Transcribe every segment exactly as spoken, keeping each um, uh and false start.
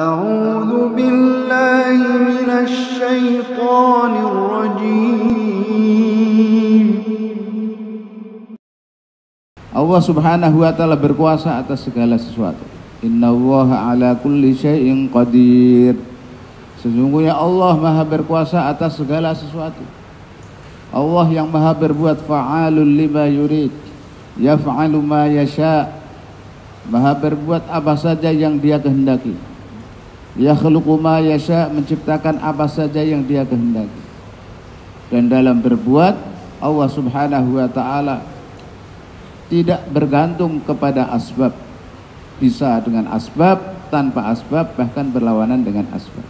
أعوذ بالله من الشيطان الرجيم. Allah subhanahu wa ta'ala berkuasa atas segala sesuatu. Innallaha ala kulli syai'in qadir. Sesungguhnya Allah maha berkuasa atas segala sesuatu. Allah yang maha berbuat, fa'alul lima yurid, yaf'alu ma yasha', maha berbuat apa saja yang dia kehendaki. Yakhluqu ma yasha', menciptakan apa saja yang dia kehendaki. Dan dalam berbuat, Allah subhanahu wa ta'ala tidak bergantung kepada asbab. Bisa dengan asbab, tanpa asbab, bahkan berlawanan dengan asbab.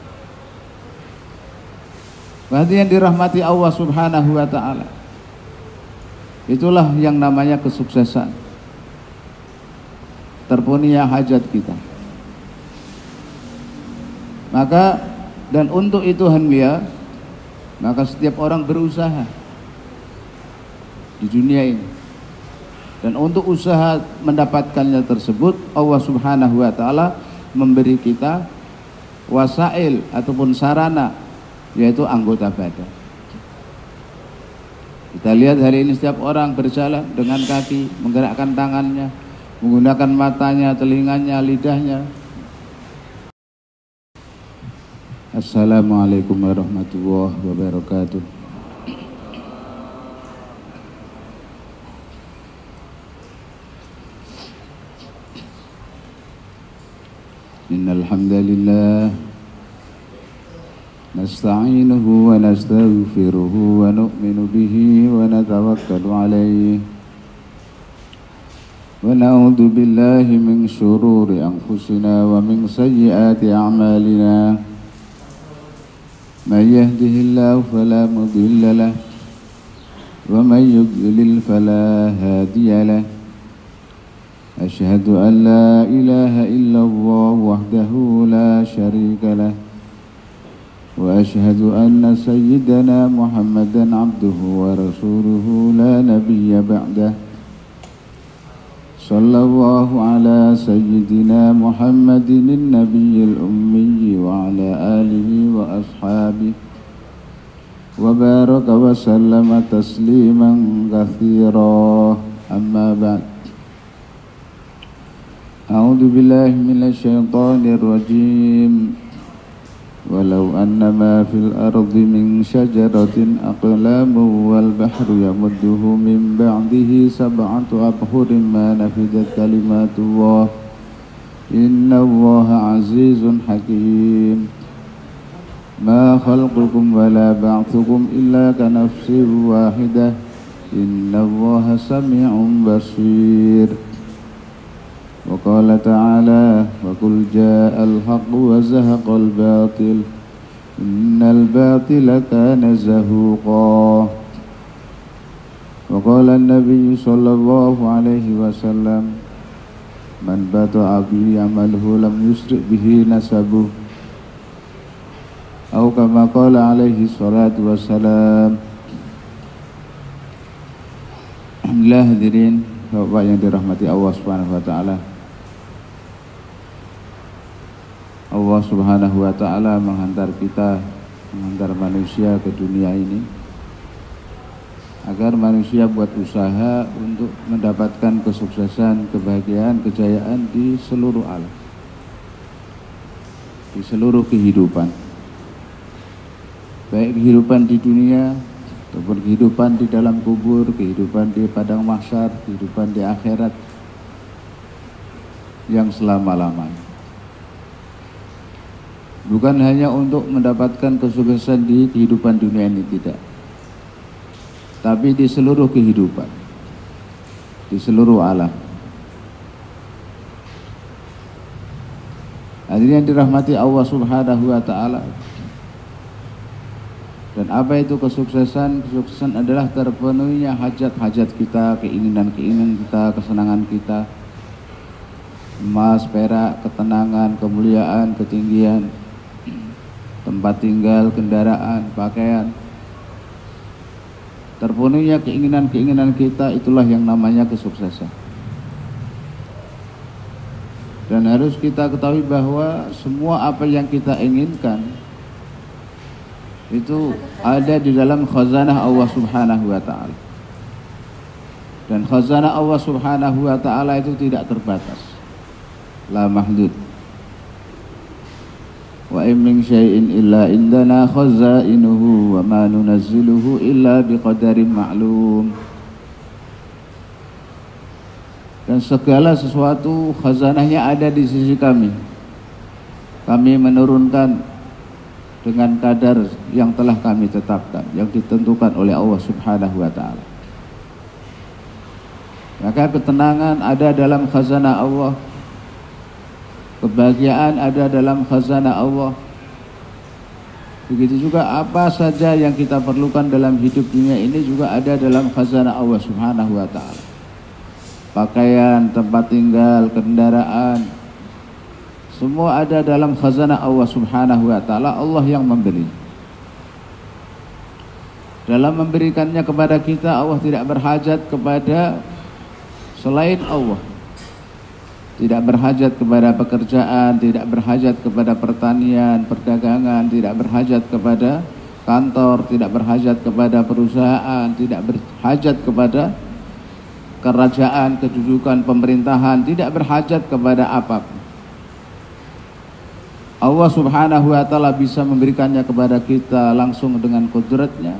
Berarti yang dirahmati Allah subhanahu wa ta'ala, itulah yang namanya kesuksesan, terpenuhinya hajat kita. Maka dan untuk itu hendak, maka setiap orang berusaha di dunia ini. Dan untuk usaha mendapatkannya tersebut, Allah subhanahu wa ta'ala memberi kita wasail ataupun sarana, yaitu anggota badan. Kita lihat hari ini setiap orang berjalan dengan kaki, menggerakkan tangannya, menggunakan matanya, telinganya, lidahnya. Assalamualaikum warahmatullahi wabarakatuh. Innal hamdalillah nasta'inuhu wa nastaghfiruhu wa nu'minu bihi wa natawakkalu alayhi wa na'udzu billahi min shururi anfusina wa min sayyiati a'malina. Man yahdihillahu fala mudilla lahu wa man yudlil fala hadiya lahu. Asyhadu an la ilaha illallah wahdahu la syarika lahu wa asyhadu anna sayyidana Muhammadan abduhu wa rasuluhu la nabiyya ba'dah. Sallallahu ala sayyidina Muhammadin nabiyil ummi wa ala alihi wa ashabihi wa baraka wa sallama tasliman katsira. Amma ba'd. A'udzu billahi minasy syaithanir rajim. Walau annama fil ardi min syajaratin aqlamu wal bahru yamudduhu min ba'dihi sab'atu abhurin ma nafidat kalimatullah innallaha azizun hakim. Ma khalqukum wala ba'thukum illa ka nafsin wahidah innallaha sami'un basir. Wa qala ta'ala wa qul ja'al haqqu wa zahaqal batil innal batila kana zahuqa. Wa qala an-nabiy sallallahu alaihi wasallam man bata'a bi amaluhu lam yusri bihi nasabuh, atau kama qala alaihi salatu wassalam. Alhamdulillah, hadirin Bapak yang dirahmati Allah subhanahu wa ta'ala. Allah subhanahu wa ta'ala menghantar kita, menghantar manusia ke dunia ini agar manusia buat usaha untuk mendapatkan kesuksesan, kebahagiaan, kejayaan di seluruh alam, di seluruh kehidupan, baik kehidupan di dunia ataupun kehidupan di dalam kubur, kehidupan di padang mahsyar, kehidupan di akhirat yang selama-lamanya. Bukan hanya untuk mendapatkan kesuksesan di kehidupan dunia ini, tidak, tapi di seluruh kehidupan, di seluruh alam. Hadirin yang dirahmati Allah subhanahu wa ta'ala. Dan apa itu kesuksesan? Kesuksesan adalah terpenuhinya hajat-hajat kita, keinginan-keinginan kita, kesenangan kita. Emas, perak, ketenangan, kemuliaan, ketinggian, tempat tinggal, kendaraan, pakaian. Terpenuhinya keinginan-keinginan kita, itulah yang namanya kesuksesan. Dan harus kita ketahui bahwa semua apa yang kita inginkan itu ada di dalam khazanah Allah Subhanahu wa taala. Dan khazanah Allah Subhanahu wa taala itu tidak terbatas. La mahdud. Wa in min syai'in illa indana khazainuhu wa ma nunazziluhu illa biqadarin ma'lum. Dan segala sesuatu khazanahnya ada di sisi kami. Kami menurunkan dengan kadar yang telah kami tetapkan, yang ditentukan oleh Allah Subhanahu wa taala. Maka ketenangan ada dalam khazanah Allah, kebahagiaan ada dalam khazanah Allah. Begitu juga apa saja yang kita perlukan dalam hidup dunia ini juga ada dalam khazanah Allah Subhanahu wa taala. Pakaian, tempat tinggal, kendaraan, semua ada dalam khazanah Allah Subhanahu wa taala. Allah yang memberi. Dalam memberikannya kepada kita, Allah tidak berhajat kepada selain Allah. Tidak berhajat kepada pekerjaan, tidak berhajat kepada pertanian, perdagangan, tidak berhajat kepada kantor, tidak berhajat kepada perusahaan, tidak berhajat kepada kerajaan, kedudukan, pemerintahan, tidak berhajat kepada apapun. Allah Subhanahu wa taala bisa memberikannya kepada kita langsung dengan kudratnya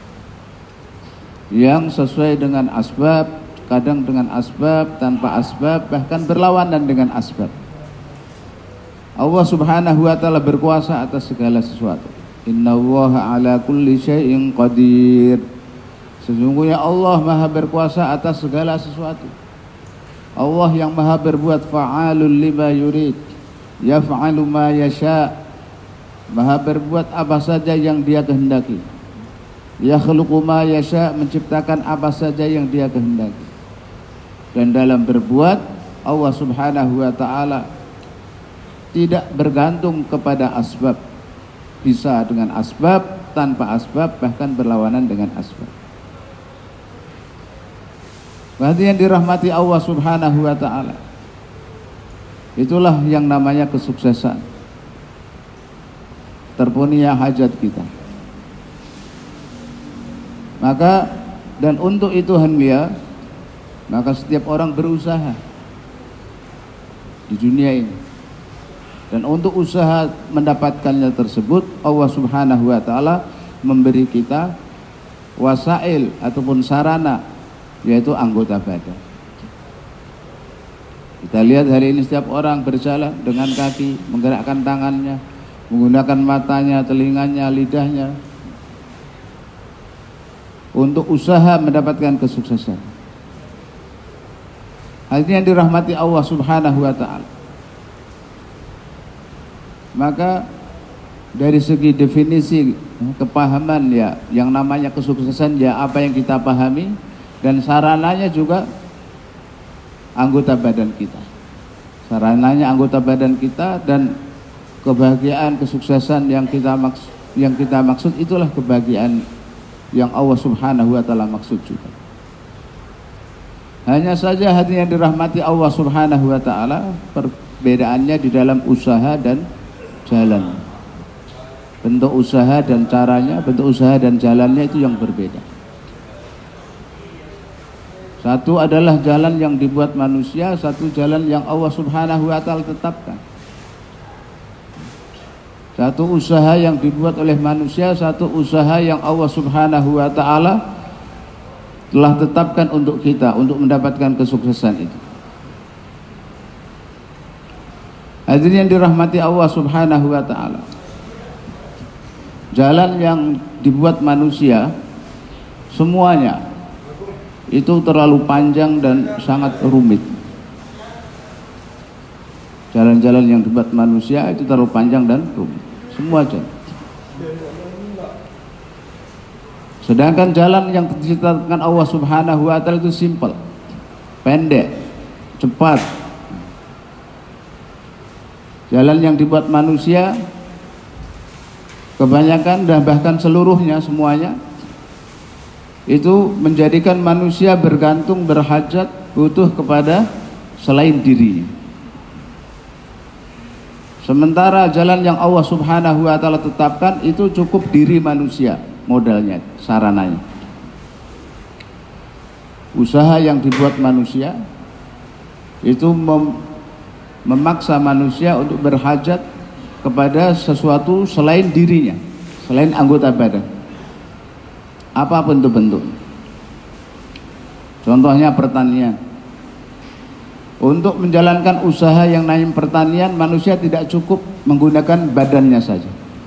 yang sesuai dengan asbab, kadang dengan asbab, tanpa asbab, bahkan berlawanan dengan asbab. Allah Subhanahu wa taala berkuasa atas segala sesuatu. Innallaha ala kulli syai'in qadir. Sesungguhnya Allah Maha berkuasa atas segala sesuatu. Allah yang Maha berbuat, fa'alul lima yurid, yaf'alu ma yasha. Maha berbuat apa saja yang Dia kehendaki. Yakhluqu ma yasha, menciptakan apa saja yang Dia kehendaki. Dan dalam berbuat, Allah Subhanahu wa taala tidak bergantung kepada asbab. Bisa dengan asbab, tanpa asbab, bahkan berlawanan dengan asbab. Berarti yang dirahmati Allah Subhanahu wa taala, itulah yang namanya kesuksesan, terpenuhinya hajat kita. Maka dan untuk itu hendak, maka setiap orang berusaha di dunia ini. Dan untuk usaha mendapatkannya tersebut, Allah Subhanahu wa taala memberi kita wasail ataupun sarana, yaitu anggota badan. Kita lihat hari ini setiap orang berjalan dengan kaki, menggerakkan tangannya, menggunakan matanya, telinganya, lidahnya untuk usaha mendapatkan kesuksesan. Hal ini yang dirahmati Allah Subhanahu wa taala. Maka dari segi definisi kepahaman ya, yang namanya kesuksesan ya apa yang kita pahami, dan sarananya juga anggota badan kita. Sarananya anggota badan kita, dan kebahagiaan, kesuksesan yang kita maksud, yang kita maksud itulah kebahagiaan yang Allah Subhanahu wa taala maksud juga. Hanya saja hati yang dirahmati Allah Subhanahu wa taala, perbedaannya di dalam usaha dan jalan. Bentuk usaha dan caranya, bentuk usaha dan jalannya itu yang berbeda. Satu adalah jalan yang dibuat manusia, satu jalan yang Allah Subhanahu wa taala tetapkan. Satu usaha yang dibuat oleh manusia, satu usaha yang Allah Subhanahu wa taala telah tetapkan untuk kita untuk mendapatkan kesuksesan itu. Hadirin yang dirahmati Allah Subhanahu wa taala, jalan yang dibuat manusia semuanya itu terlalu panjang dan sangat rumit. Jalan-jalan yang dibuat manusia itu terlalu panjang dan rumit, semua jalan. Sedangkan jalan yang diciptakan Allah Subhanahu wa taala itu simple, pendek, cepat. Jalan yang dibuat manusia kebanyakan dan bahkan seluruhnya semuanya itu menjadikan manusia bergantung, berhajat, butuh kepada selain diri. Sementara jalan yang Allah Subhanahu wa taala tetapkan itu cukup diri manusia modalnya, sarananya. Usaha yang dibuat manusia itu mem memaksa manusia untuk berhajat kepada sesuatu selain dirinya, selain anggota badan. Apapun itu bentuk. Contohnya pertanian. Untuk menjalankan usaha yang namanya pertanian, manusia tidak cukup menggunakan badannya saja.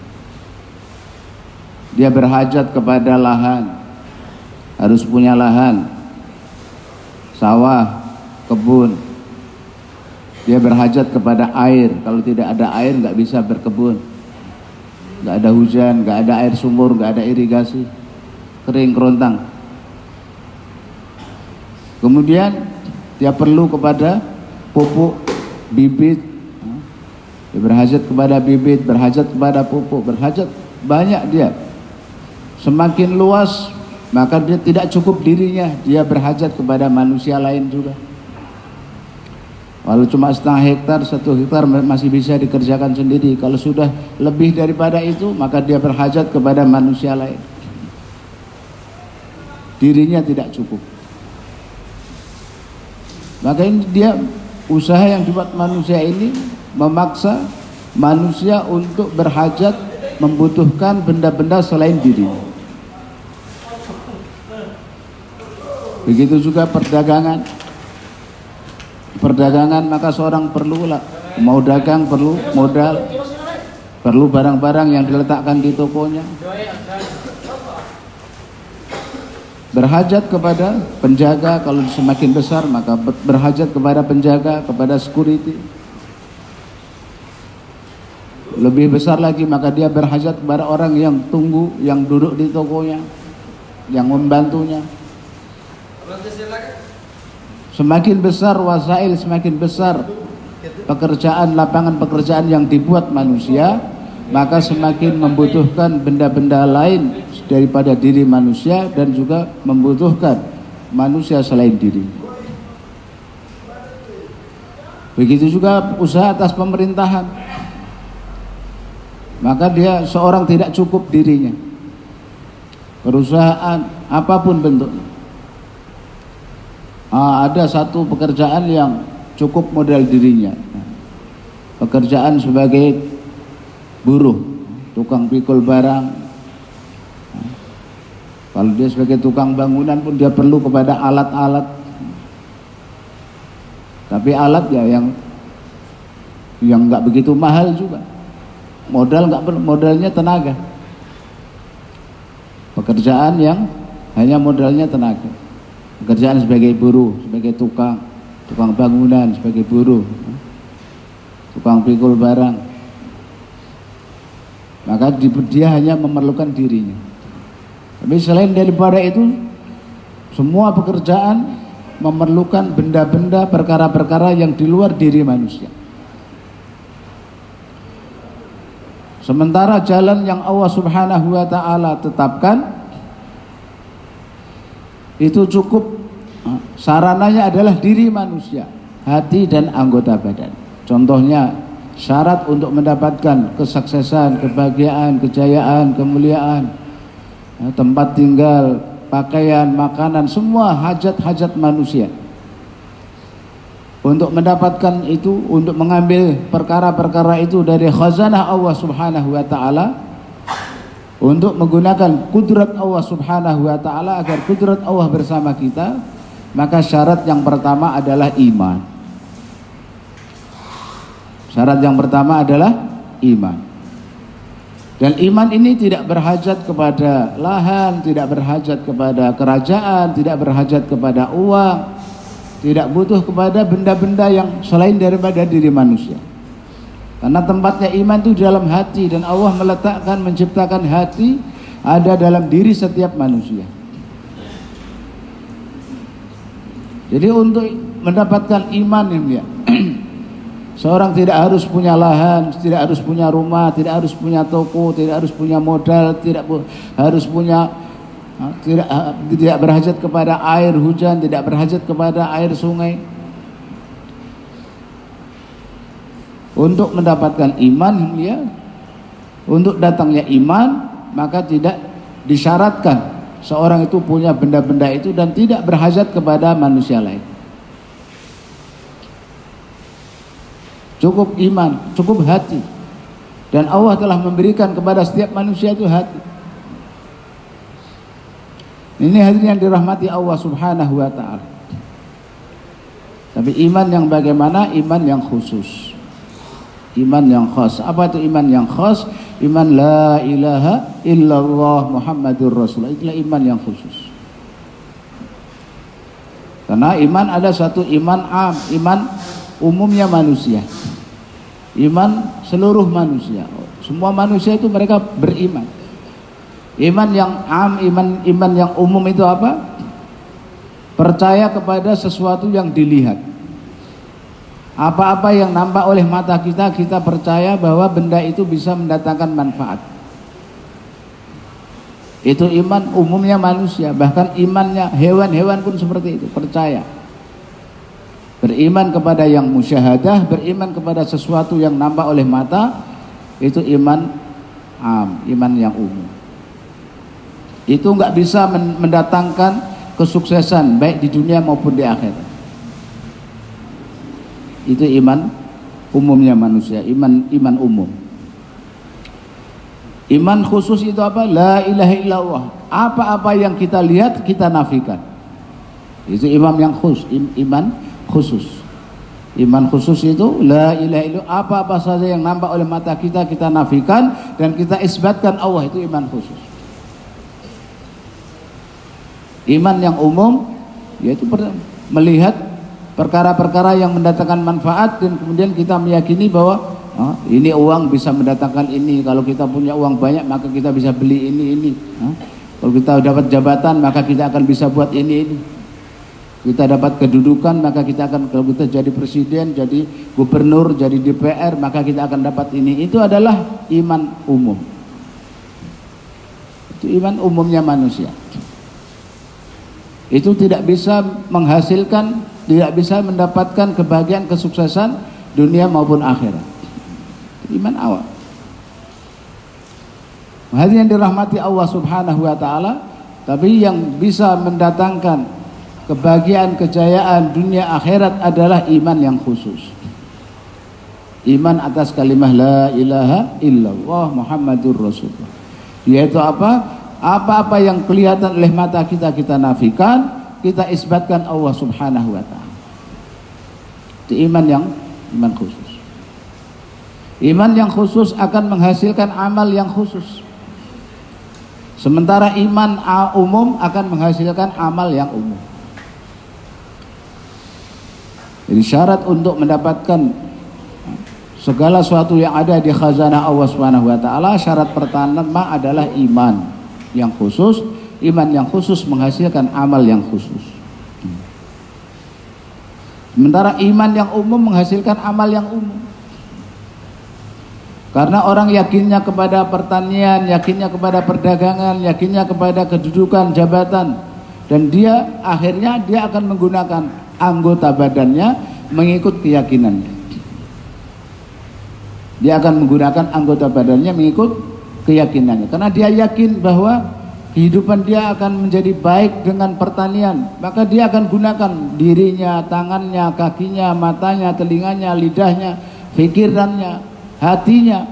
Dia berhajat kepada lahan, harus punya lahan, sawah, kebun. Dia berhajat kepada air. Kalau tidak ada air nggak bisa berkebun. Nggak ada hujan, nggak ada air sumur, nggak ada irigasi, kering kerontang. Kemudian dia perlu kepada pupuk, bibit. Dia berhajat kepada bibit, berhajat kepada pupuk, berhajat banyak dia. Semakin luas, maka dia tidak cukup dirinya, dia berhajat kepada manusia lain juga. Kalau cuma setengah hektar, satu hektar masih bisa dikerjakan sendiri. Kalau sudah lebih daripada itu, maka dia berhajat kepada manusia lain. Dirinya tidak cukup. Maka ini dia, usaha yang dibuat manusia ini memaksa manusia untuk berhajat, membutuhkan benda-benda selain dirinya. Begitu juga perdagangan. Perdagangan, maka seorang perlu lah, mau dagang perlu modal, perlu barang-barang yang diletakkan di tokonya. Berhajat kepada penjaga, kalau semakin besar maka berhajat kepada penjaga, kepada security. Lebih besar lagi maka dia berhajat kepada orang yang tunggu, yang duduk di tokonya, yang membantunya. Semakin besar wasail, semakin besar pekerjaan, lapangan pekerjaan yang dibuat manusia, maka semakin membutuhkan benda-benda lain daripada diri manusia, dan juga membutuhkan manusia selain diri. Begitu juga usaha atas pemerintahan, maka dia seorang tidak cukup dirinya. Perusahaan apapun bentuknya. Ah, ada satu pekerjaan yang cukup modal dirinya, pekerjaan sebagai buruh, tukang pikul barang. Kalau dia sebagai tukang bangunan pun dia perlu kepada alat-alat. Tapi alat ya yang yang nggak begitu mahal juga. Modal nggak perlu, modalnya tenaga. Pekerjaan yang hanya modalnya tenaga. Pekerjaan sebagai buruh, sebagai tukang, tukang bangunan, sebagai buruh, tukang pikul barang. Maka dia hanya memerlukan dirinya. Tapi selain daripada itu, semua pekerjaan memerlukan benda-benda, perkara-perkara yang di luar diri manusia. Sementara jalan yang Allah Subhanahu wa taala tetapkan itu cukup, sarananya adalah diri manusia, hati dan anggota badan. Contohnya syarat untuk mendapatkan kesuksesan, kebahagiaan, kejayaan, kemuliaan, tempat tinggal, pakaian, makanan, semua hajat-hajat manusia. Untuk mendapatkan itu, untuk mengambil perkara-perkara itu dari khazanah Allah Subhanahu wa taala, untuk menggunakan kudrat Allah Subhanahu wa taala agar kudrat Allah bersama kita, maka syarat yang pertama adalah iman. Syarat yang pertama adalah iman. Dan iman ini tidak berhajat kepada lahan, tidak berhajat kepada kerajaan, tidak berhajat kepada uang, tidak butuh kepada benda-benda yang selain daripada diri manusia. Karena tempatnya iman itu dalam hati, dan Allah meletakkan, menciptakan hati ada dalam diri setiap manusia. Jadi untuk mendapatkan iman ini ya, seorang tidak harus punya lahan, tidak harus punya rumah, tidak harus punya toko, tidak harus punya modal, tidak harus punya tidak tidak berhajat kepada air hujan, tidak berhajat kepada air sungai. Untuk mendapatkan iman ya, untuk datangnya iman, maka tidak disyaratkan seorang itu punya benda-benda itu dan tidak berhajat kepada manusia lain. Cukup iman, cukup hati. Dan Allah telah memberikan kepada setiap manusia itu hati. Ini hadirin yang dirahmati Allah Subhanahu wa taala. Tapi iman yang bagaimana? Iman yang khusus. Iman yang khas. Apa itu iman yang khas? Iman la ilaha illallah Muhammadur Rasulullah. Itulah iman yang khusus. Karena iman ada satu iman am, iman umumnya manusia. Iman seluruh manusia. Semua manusia itu mereka beriman. Iman yang am, iman iman yang umum itu apa? Percaya kepada sesuatu yang dilihat. Apa-apa yang nampak oleh mata kita, kita percaya bahwa benda itu bisa mendatangkan manfaat. Itu iman umumnya manusia. Bahkan imannya hewan-hewan pun seperti itu, percaya. Beriman kepada yang musyahadah, beriman kepada sesuatu yang nampak oleh mata, itu iman am, iman yang umum. Itu nggak bisa mendatangkan kesuksesan baik di dunia maupun di akhirat. Itu iman umumnya manusia, iman iman umum. Iman khusus itu apa? La ilaha illallah. Apa-apa yang kita lihat kita nafikan. Itu iman yang khusus, iman khusus. Iman khusus itu la ilaha illallah. Apa-apa saja yang nampak oleh mata kita kita nafikan dan kita isbatkan Allah, itu iman khusus. Iman yang umum yaitu melihat perkara-perkara yang mendatangkan manfaat dan kemudian kita meyakini bahwa oh, ini uang bisa mendatangkan ini, kalau kita punya uang banyak maka kita bisa beli ini ini. Oh, kalau kita dapat jabatan maka kita akan bisa buat ini ini. Kita dapat kedudukan maka kita akan, kalau kita jadi presiden, jadi gubernur, jadi D P R maka kita akan dapat ini. Itu adalah iman umum. Itu iman umumnya manusia. Itu tidak bisa menghasilkan, tidak bisa mendapatkan kebahagiaan kesuksesan dunia maupun akhirat. Iman awal. Hadirin yang dirahmati Allah Subhanahu wa taala, tapi yang bisa mendatangkan kebahagiaan kejayaan dunia akhirat adalah iman yang khusus. Iman atas kalimah la ilaha illallah Muhammadur Rasulullah. Yaitu apa? Apa-apa yang kelihatan oleh mata kita kita nafikan, kita isbatkan Allah Subhanahu wa taala. Itu iman yang iman khusus. Iman yang khusus akan menghasilkan amal yang khusus. Sementara iman umum akan menghasilkan amal yang umum. Jadi syarat untuk mendapatkan segala sesuatu yang ada di khazanah Allah Subhanahu wa taala, syarat pertama adalah iman yang khusus. Iman yang khusus menghasilkan amal yang khusus. Sementara iman yang umum menghasilkan amal yang umum. Karena orang yakinnya kepada pertanian, yakinnya kepada perdagangan, yakinnya kepada kedudukan, jabatan, dan dia akhirnya dia akan menggunakan anggota badannya mengikut keyakinannya. Dia akan menggunakan anggota badannya mengikut keyakinannya, karena dia yakin bahwa kehidupan dia akan menjadi baik dengan pertanian, maka dia akan gunakan dirinya, tangannya, kakinya, matanya, telinganya, lidahnya, pikirannya, hatinya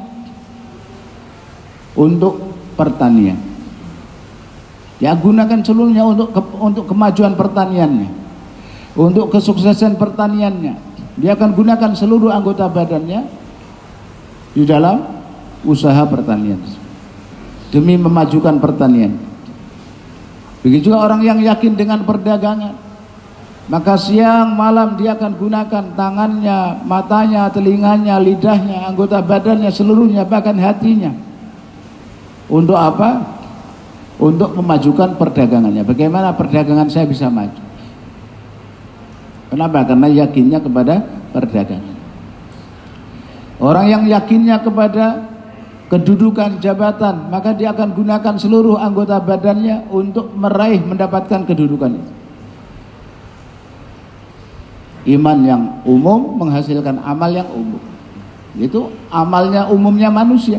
untuk pertanian. Dia gunakan seluruhnya untuk ke, untuk kemajuan pertaniannya, untuk kesuksesan pertaniannya. Dia akan gunakan seluruh anggota badannya di dalam usaha pertanian demi memajukan pertanian. Begitu juga orang yang yakin dengan perdagangan, maka siang malam dia akan gunakan tangannya, matanya, telinganya, lidahnya, anggota badannya seluruhnya, bahkan hatinya. Untuk apa? Untuk memajukan perdagangannya. Bagaimana perdagangan saya bisa maju? Kenapa? Karena yakinnya kepada perdagangan. Orang yang yakinnya kepada kedudukan, jabatan, maka dia akan gunakan seluruh anggota badannya untuk meraih, mendapatkan kedudukan itu. Iman yang umum menghasilkan amal yang umum. Itu amalnya umumnya manusia.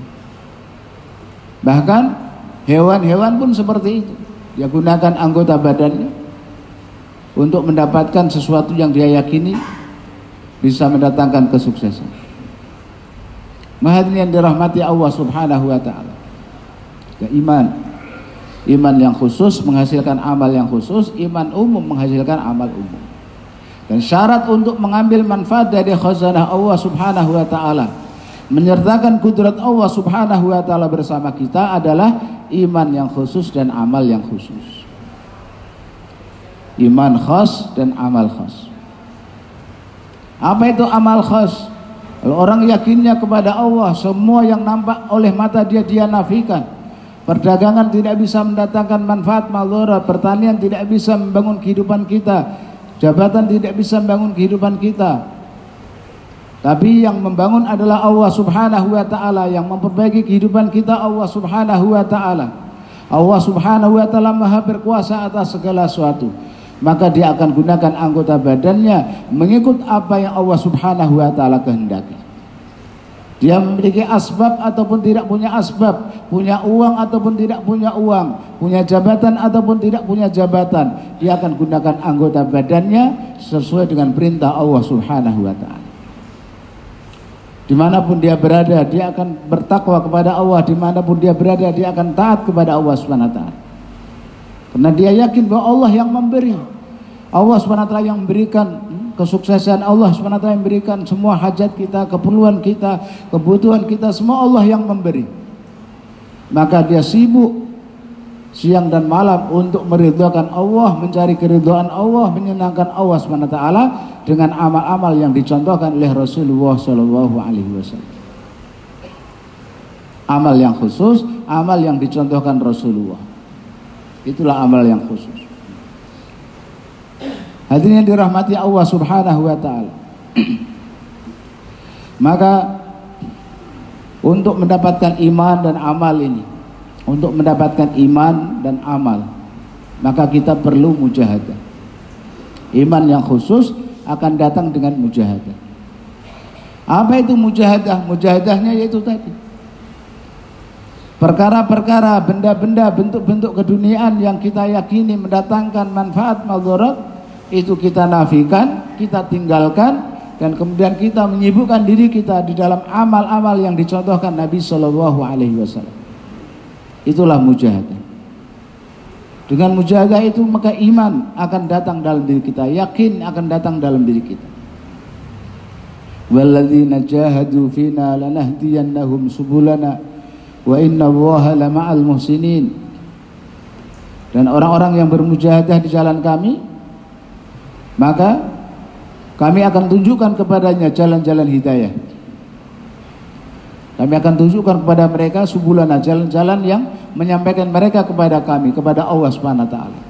Bahkan hewan-hewan pun seperti itu. Dia gunakan anggota badannya untuk mendapatkan sesuatu yang dia yakini bisa mendatangkan kesuksesan. Hadirin yang dirahmati Allah Subhanahu wa taala. Ya, iman. Iman yang khusus menghasilkan amal yang khusus, iman umum menghasilkan amal umum. Dan syarat untuk mengambil manfaat dari khazanah Allah Subhanahu wa taala, menyertakan kudrat Allah Subhanahu wa taala bersama kita adalah iman yang khusus dan amal yang khusus. Iman khas dan amal khas. Apa itu amal khas? Kalau orang yakinnya kepada Allah, semua yang nampak oleh mata dia dia nafikan. Perdagangan tidak bisa mendatangkan manfaat madharat, pertanian tidak bisa membangun kehidupan kita, jabatan tidak bisa membangun kehidupan kita. Tapi yang membangun adalah Allah Subhanahu wa taala, yang memperbaiki kehidupan kita Allah Subhanahu wa taala. Allah Subhanahu wa taala Maha berkuasa atas segala sesuatu. Maka dia akan gunakan anggota badannya mengikut apa yang Allah Subhanahu wa taala kehendaki. Dia memiliki asbab ataupun tidak punya asbab, punya uang ataupun tidak punya uang, punya jabatan ataupun tidak punya jabatan, dia akan gunakan anggota badannya sesuai dengan perintah Allah Subhanahu wa taala. Dimanapun dia berada, dia akan bertakwa kepada Allah. Dimanapun dia berada, dia akan taat kepada Allah Subhanahu wa taala. Karena dia yakin bahwa Allah yang memberi, Allah subhanahu wa taala yang memberikan kesuksesan, Allah subhanahu wa taala yang memberikan semua hajat kita, keperluan kita, kebutuhan kita, semua Allah yang memberi. Maka dia sibuk siang dan malam untuk meridhokan Allah, mencari keridhaan Allah, menyenangkan Allah subhanahu wa taala dengan amal-amal yang dicontohkan oleh Rasulullah shallallahu alaihi wasallam. Amal yang khusus, amal yang dicontohkan Rasulullah. Itulah amal yang khusus. Hadirin yang dirahmati Allah Subhanahu wa taala. Maka untuk mendapatkan iman dan amal ini, untuk mendapatkan iman dan amal, maka kita perlu mujahadah. Iman yang khusus akan datang dengan mujahadah. Apa itu mujahadah? Mujahadahnya yaitu tadi, perkara-perkara, benda-benda, bentuk-bentuk keduniaan yang kita yakini mendatangkan manfaat madharat, itu kita nafikan, kita tinggalkan, dan kemudian kita menyibukkan diri kita di dalam amal-amal yang dicontohkan Nabi Shallallahu Alaihi Wasallam. Itulah mujahadah. Dengan mujahadah itu maka iman akan datang dalam diri kita, yakin akan datang dalam diri kita. Walladzina jahadu fina lanahdiyannahum subulana wa inna Allaha lama'al muhsinin. Dan orang-orang yang bermujahadah di jalan kami, maka kami akan tunjukkan kepadanya jalan-jalan hidayah. Kami akan tunjukkan kepada mereka subulana, jalan-jalan yang menyampaikan mereka kepada kami, kepada Allah Subhanahu wa taala.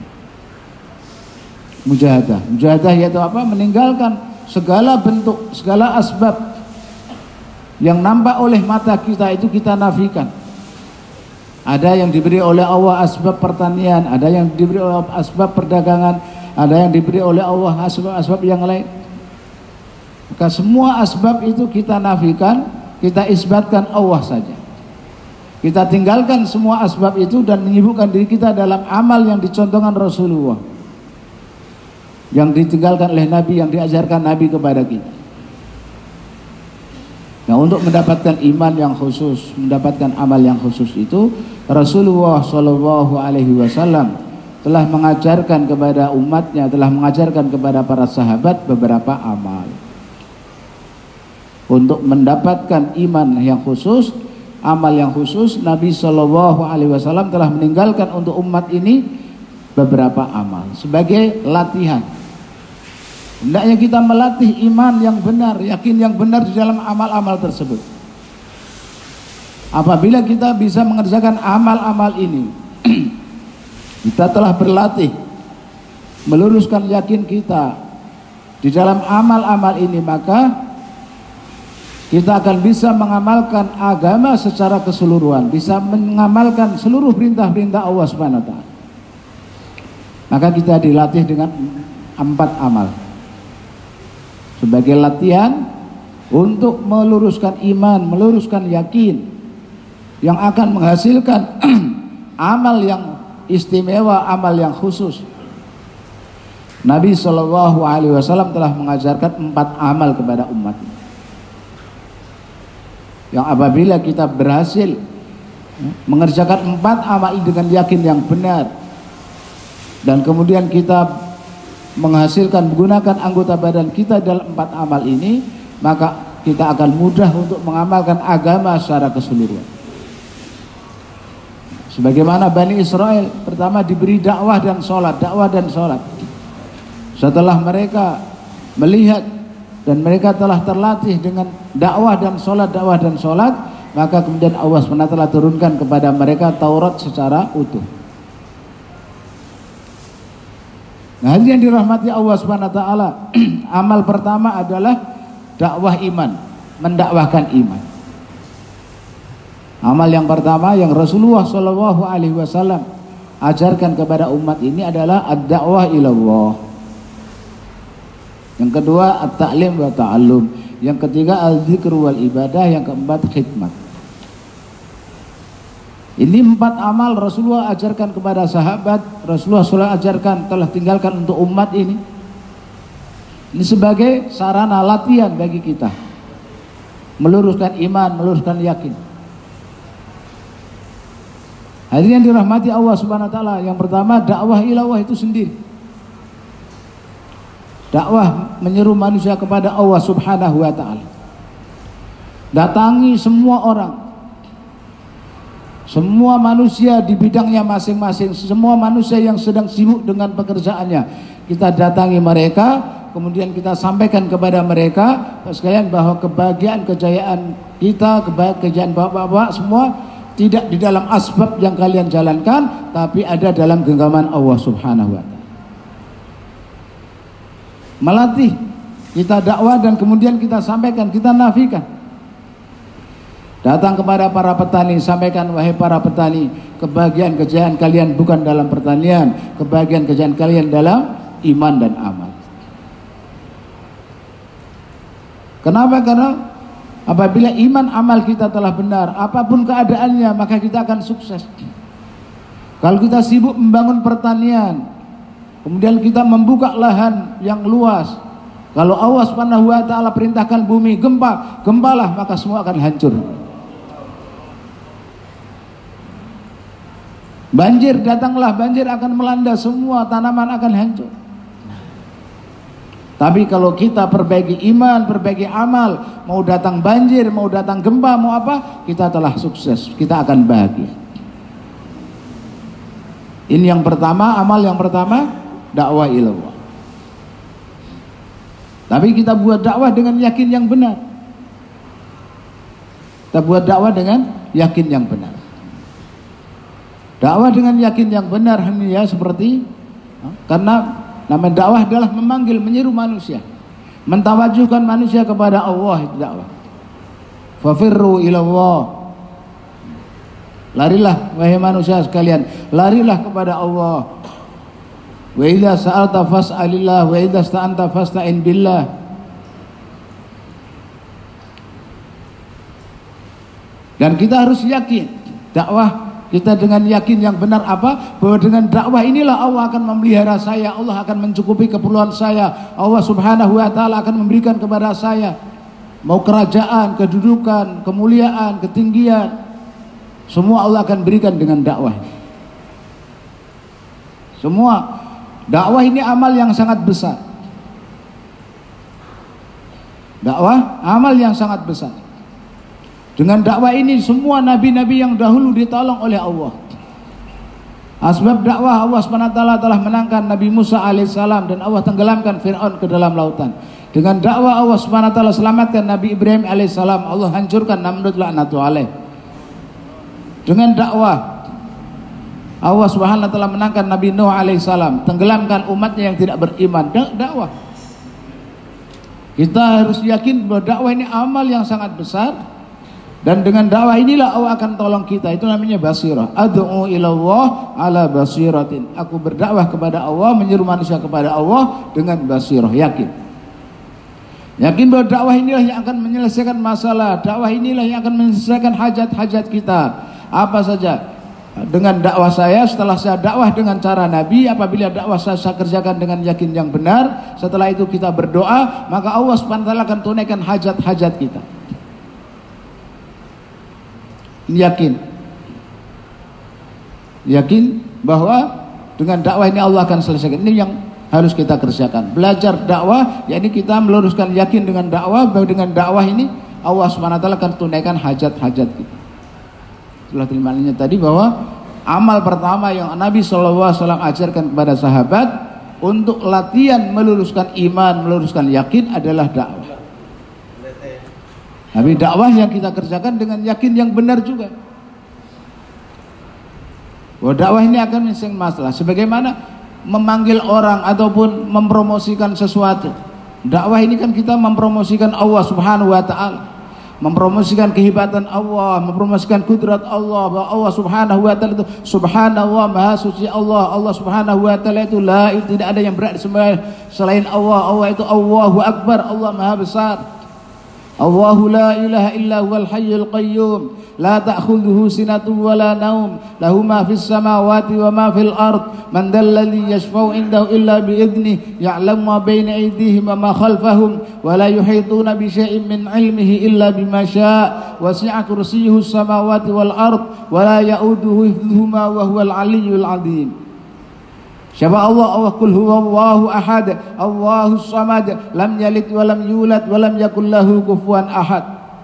Mujahadah. Mujahadah yaitu apa? Meninggalkan segala bentuk, segala asbab yang nampak oleh mata kita itu kita nafikan. Ada yang diberi oleh Allah asbab pertanian, ada yang diberi oleh asbab perdagangan, ada yang diberi oleh Allah asbab-asbab yang lain. Maka semua asbab itu kita nafikan, kita isbatkan Allah saja. Kita tinggalkan semua asbab itu dan menyibukkan diri kita dalam amal yang dicontohkan Rasulullah, yang ditinggalkan oleh Nabi, yang diajarkan Nabi kepada kita. Nah, untuk mendapatkan iman yang khusus, mendapatkan amal yang khusus itu, Rasulullah Shallallahu Alaihi Wasallam telah mengajarkan kepada umatnya, telah mengajarkan kepada para sahabat beberapa amal. Untuk mendapatkan iman yang khusus, amal yang khusus, Nabi Shallallahu Alaihi Wasallam telah meninggalkan untuk umat ini beberapa amal sebagai latihan. Hendaknya kita melatih iman yang benar, yakin yang benar di dalam amal-amal tersebut. Apabila kita bisa mengerjakan amal-amal ini, kita telah berlatih meluruskan yakin kita di dalam amal-amal ini, maka kita akan bisa mengamalkan agama secara keseluruhan, bisa mengamalkan seluruh perintah-perintah Allah Subhanahu wa taala. Maka kita dilatih dengan empat amal sebagai latihan untuk meluruskan iman, meluruskan yakin yang akan menghasilkan amal yang istimewa, amal yang khusus. Nabi Shallallahu Alaihi Wasallam telah mengajarkan empat amal kepada umat, yang apabila kita berhasil mengerjakan empat amal dengan yakin yang benar, dan kemudian kita menghasilkan menggunakan anggota badan kita dalam empat amal ini, maka kita akan mudah untuk mengamalkan agama secara keseluruhan. Sebagaimana Bani Israel pertama diberi dakwah dan sholat, dakwah dan sholat. Setelah mereka melihat dan mereka telah terlatih dengan dakwah dan sholat, dakwah dan sholat, maka kemudian Allah subhanahu wa taala turunkan kepada mereka Taurat secara utuh. Nah, yang dirahmati Allah subhanahu wa taala, amal pertama adalah dakwah iman, mendakwahkan iman. Amal yang pertama yang Rasulullah Shallallahu Alaihi Wasallam ajarkan kepada umat ini adalah ad-da'wah ilallah. Yang kedua at-ta'lim wa ta'allum. Yang ketiga al-dzikr wal ibadah. Yang keempat khidmat. Ini empat amal Rasulullah ajarkan kepada sahabat. Rasulullah Shallallahu Alaihi Wasallam ajarkan, telah tinggalkan untuk umat ini. Ini sebagai sarana latihan bagi kita meluruskan iman, meluruskan yakin. Hadirin yang dirahmati Allah subhanahu wa ta'ala, yang pertama dakwah ilallah itu sendiri. Dakwah menyeru manusia kepada Allah subhanahu wa ta'ala. Datangi semua orang, semua manusia di bidangnya masing-masing, semua manusia yang sedang sibuk dengan pekerjaannya, kita datangi mereka, kemudian kita sampaikan kepada mereka sekalian bahwa kebahagiaan, kejayaan kita, kebahagiaan bapak-bapak semua tidak di dalam asbab yang kalian jalankan, tapi ada dalam genggaman Allah subhanahu wa ta'ala. Melatih, kita dakwah dan kemudian kita sampaikan, kita nafikan. Datang kepada para petani, sampaikan, wahai para petani, kebahagiaan kejayaan kalian bukan dalam pertanian, kebahagiaan kejayaan kalian dalam iman dan amal. Kenapa? Karena apabila iman amal kita telah benar, apapun keadaannya, maka kita akan sukses. Kalau kita sibuk membangun pertanian, kemudian kita membuka lahan yang luas, kalau Allah subhanahu wa ta'ala perintahkan bumi gempa, gempalah, maka semua akan hancur. Banjir, datanglah banjir akan melanda, semua tanaman akan hancur. Tapi kalau kita perbaiki iman, perbaiki amal, mau datang banjir, mau datang gempa, mau apa, kita telah sukses, kita akan bahagia. Ini yang pertama, amal yang pertama, dakwah ilallah. Tapi kita buat dakwah dengan yakin yang benar. Kita buat dakwah dengan yakin yang benar. Dakwah dengan yakin yang benar ini ya, seperti karena nama dakwah adalah memanggil, menyeru manusia, mentawajuhkan manusia kepada Allah, itu dakwah. Fafirru ilallah. Larilah wahai manusia sekalian, larilah kepada Allah. Wa idza sa'alta fas'alillah wa idza sta'anta fasta'in billah. Dan kita harus yakin dakwah kita dengan yakin yang benar apa? Bahwa dengan dakwah inilah Allah akan memelihara saya, Allah akan mencukupi keperluan saya, Allah subhanahu wa ta'ala akan memberikan kepada saya, mau kerajaan, kedudukan, kemuliaan, ketinggian, semua Allah akan berikan dengan dakwah. Semua dakwah ini amal yang sangat besar. Dakwah amal yang sangat besar. Dengan dakwah ini semua nabi-nabi yang dahulu ditolong oleh Allah. Asbab dakwah Allah subhanahu wa taala telah menangkan Nabi Musa alaihissalam dan Allah tenggelamkan Fir'aun ke dalam lautan. Dengan dakwah Allah subhanahu wa taala selamatkan Nabi Ibrahim alaihissalam, Allah hancurkan Namrud laknatu alaih. Dengan dakwah Allah subhanahu wa taala menangkan Nabi Nuh alaihissalam, tenggelamkan umatnya yang tidak beriman. Dakwah. Kita harus yakin bahwa dakwah ini amal yang sangat besar. Dan dengan dakwah inilah Allah akan tolong kita. Itu namanya basirah. Ad'u ilallah ala basiratin. Aku berdakwah kepada Allah, menyeru manusia kepada Allah dengan basirah, yakin. Yakin bahwa dakwah inilah yang akan menyelesaikan masalah, dakwah inilah yang akan menyelesaikan hajat-hajat kita. Apa saja. Dengan dakwah saya, setelah saya dakwah dengan cara Nabi, apabila dakwah saya, saya kerjakan dengan yakin yang benar, setelah itu kita berdoa, maka Allah subhanahu wa taala akan tunaikan hajat-hajat kita. Yakin. Yakin bahwa dengan dakwah ini Allah akan selesaikan. Ini yang harus kita kerjakan. Belajar dakwah, yakni kita meluruskan yakin dengan dakwah, bahwa dengan dakwah ini Allah subhanahu wa taala akan tunaikan hajat-hajat kita. Setelah terimanya tadi bahwa amal pertama yang Nabi shallallahu alaihi wasallam ajarkan kepada sahabat untuk latihan meluruskan iman, meluruskan yakin adalah dakwah. Tapi dakwah yang kita kerjakan dengan yakin yang benar juga. Bahwa dakwah ini akan menyelesaikan masalah. Sebagaimana memanggil orang ataupun mempromosikan sesuatu. Dakwah ini kan kita mempromosikan Allah subhanahu wa ta'ala, mempromosikan kehebatan Allah, mempromosikan kudrat Allah, bahwa Allah subhanahu wa ta'ala itu subhanallah, maha suci Allah. Allah subhanahu wa ta'ala itu la, itu tidak ada yang berhak disembah selain Allah. Allah itu Allahu Akbar, Allah maha besar. Allahu la ilaha illa huwal hayyul qayyum, la ta'khudhuhu sinatun wa la naum, lahu ma fis samawati wa ma fil ard, man dhal ladzi yashfa'u indahu illa bi idnihi, ya'lamu ma bayna aydihim wa ma khalfahum, wa la yuhituna bi syai'in min 'ilmihi illa bima syaa', wasi'a kursiyyuhu as-samawati wal ard, wa la ya'uduhu hifdhuhuma wa huwal 'aliyyul 'azim. Siapa Allah? Allah kul huwallahu ahad, Allahus samad, lam yalid wa lam yulad wa lam yakul lahu kufuwan ahad.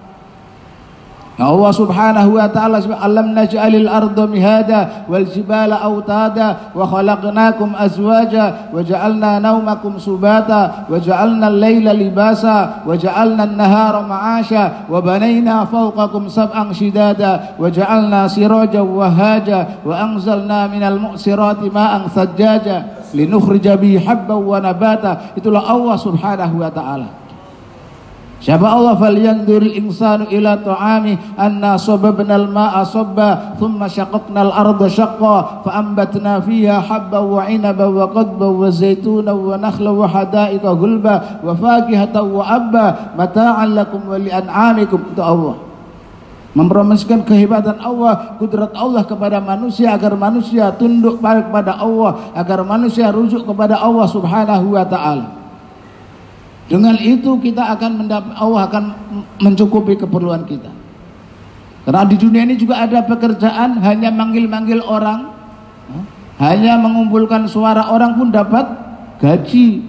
Allah subhanahu wa ta'ala alam naj'alil arda mihada wal jibala autada wa khalaqnakum azwaja wa ja'alna naumakum subata wa ja'alna al-laila libasa wa ja'alna an-nahara ma'asha wa banayna fawqakum sab'an shidada wa ja'alna sirajan wahaja wa anzalna minal mu'sirati ma'an sajjaja linukhrija bihi habban wa nabata. Itulah Allah subhanahu wa ta'ala. Siapa Allah? Falyanzuril insanu ila ta'ami anna sababnal ma'a sabba thumma syaqaqnal arda syaqqa fa ambatna fiha habban wa 'inaban wa qadban wa zaitunan wa nakhlan wa hada'iqa gulba wa fakihatan wa abba mata'an lakum wa li'an'amikum. Itu Allah mempromosikan kehebatan Allah, kudrat Allah kepada manusia, agar manusia tunduk kepada Allah, agar manusia rujuk kepada Allah subhanahu wa ta'ala. Dengan itu kita akan mendapat, Allah akan mencukupi keperluan kita. Karena di dunia ini juga ada pekerjaan hanya manggil-manggil orang, hanya mengumpulkan suara orang pun dapat gaji.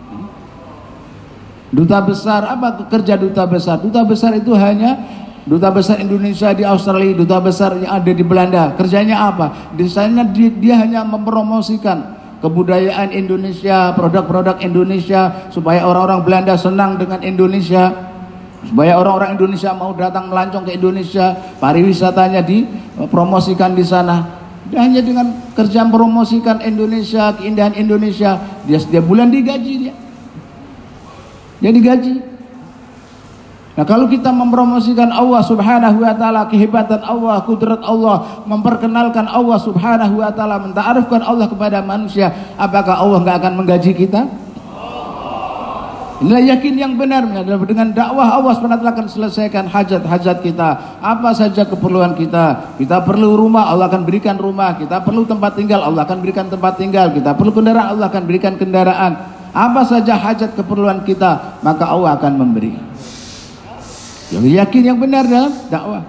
Duta besar, apa kerja duta besar? Duta besar itu hanya duta besar Indonesia di Australia, duta besar yang ada di Belanda. Kerjanya apa? Di sana dia, dia hanya mempromosikan kebudayaan Indonesia, produk-produk Indonesia, supaya orang-orang Belanda senang dengan Indonesia, supaya orang-orang Indonesia mau datang melancong ke Indonesia, pariwisatanya dipromosikan di sana. Dan hanya dengan kerja mempromosikan Indonesia, keindahan Indonesia, dia setiap bulan digaji dia. Dia digaji. Nah, kalau kita mempromosikan Allah subhanahu wa ta'ala, kehebatan Allah, kudrat Allah, memperkenalkan Allah subhanahu wa ta'ala, menta'arifkan Allah kepada manusia, apakah Allah nggak akan menggaji kita? Inilah yakin yang benar. Dengan dakwah Allah subhanahu wa ta'ala akan selesaikan hajat-hajat kita. Apa saja keperluan kita. Kita perlu rumah, Allah akan berikan rumah. Kita perlu tempat tinggal, Allah akan berikan tempat tinggal. Kita perlu kendaraan, Allah akan berikan kendaraan. Apa saja hajat keperluan kita, maka Allah akan memberi. Yang yakin yang benar dalam dakwah.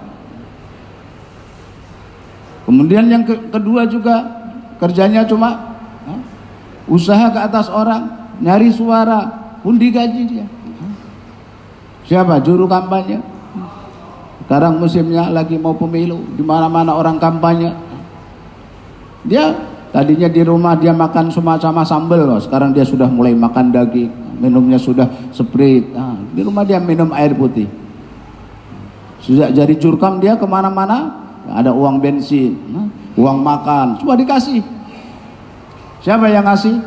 Kemudian yang ke kedua juga kerjanya cuma ha? usaha ke atas orang, nyari suara, pun digaji dia. Siapa? Juru kampanye. Sekarang musimnya lagi mau pemilu, di mana-mana orang kampanye. Dia tadinya di rumah dia makan semacam sambal, loh. Sekarang dia sudah mulai makan daging, minumnya sudah Sprite. Nah, di rumah dia minum air putih. Sudah jadi jurkam dia kemana-mana, ada uang bensin, uang makan, semua dikasih. Siapa yang ngasih?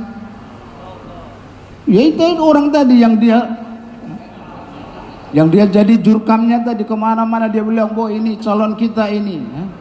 Ya itu orang tadi yang dia yang dia jadi jurkamnya tadi, kemana-mana dia bilang, "Boh, ini calon kita ini,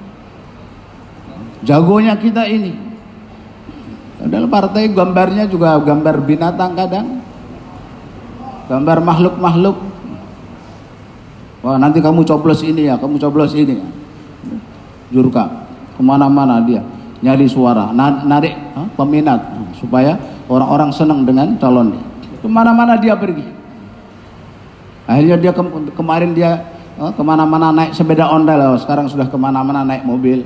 jagonya kita ini." Padahal partai gambarnya juga gambar binatang kadang. gambar makhluk-makhluk. Wah, nanti kamu coblos ini ya, kamu coblos ini ya. Jurkam kemana-mana dia nyari suara, narik huh, peminat huh, supaya orang-orang senang dengan calon dia. Kemana-mana dia pergi. Akhirnya dia ke kemarin dia huh, kemana-mana naik sepeda ondel, sekarang sudah kemana-mana naik mobil.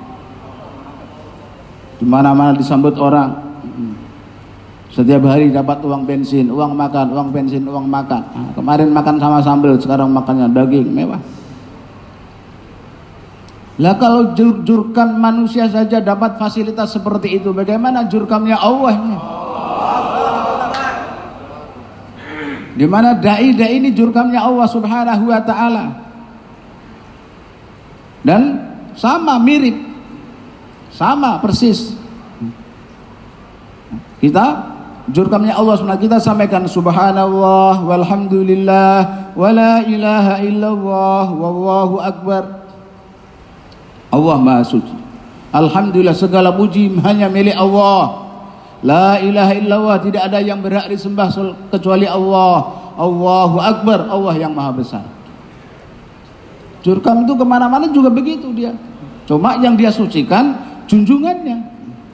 Kemana-mana disambut orang. Setiap hari dapat uang bensin, uang makan, uang bensin, uang makan. Nah, kemarin makan sama sambal, sekarang makannya daging mewah. Lah kalau jur jurkam manusia saja dapat fasilitas seperti itu, bagaimana jurkamnya Allah ini? Di mana dai-dai ini jurkamnya Allah Subhanahu wa taala. Dan sama mirip. Sama persis. Kita jurkamnya Allah Subhanahu, kita sampaikan subhanallah walhamdulillah wala ilaha illallah wallahu akbar. Allah Maha Suci. Alhamdulillah, segala puji hanya milik Allah. La ilaha illallah, tidak ada yang berhak disembah kecuali Allah. Allahu Akbar, Allah yang Maha Besar. Jurkam itu kemana-mana juga begitu dia. Cuma yang dia sucikan junjungannya.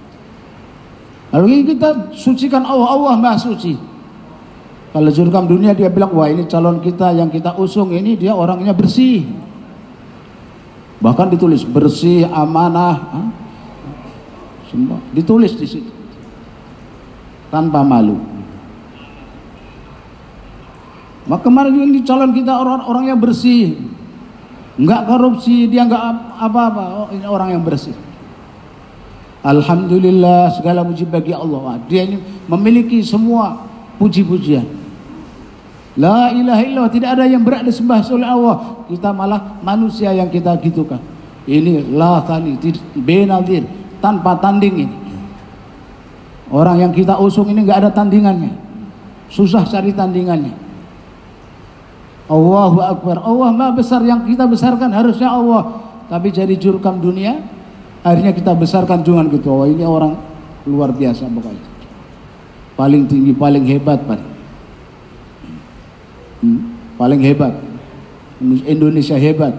Lalu kita sucikan Allah, Allah Maha Suci. Kalau jurkam dunia dia bilang, wah ini calon kita yang kita usung ini dia orangnya bersih. Bahkan ditulis bersih, amanah, ha? Semua ditulis di situ tanpa malu. Maka kemarin ini calon kita orang-orang yang bersih, enggak korupsi, dia enggak apa-apa. Oh, ini orang yang bersih. Alhamdulillah, segala puji bagi Allah. Dia ini memiliki semua puji-pujian. La ilaha illallah, tidak ada yang berhak disembah oleh Allah. Kita malah manusia yang kita gitukan. Ini la tani benadir, tanpa tanding ini. Orang yang kita usung ini enggak ada tandingannya. Susah cari tandingannya. Allahu Akbar. Allah Maha Besar, yang kita besarkan harusnya Allah. Tapi jadi jurkam dunia, akhirnya kita besarkan jungan gitu. Oh, ini orang luar biasa pokoknya. Paling tinggi, paling hebat, Pak. Hmm, paling hebat. Indonesia hebat.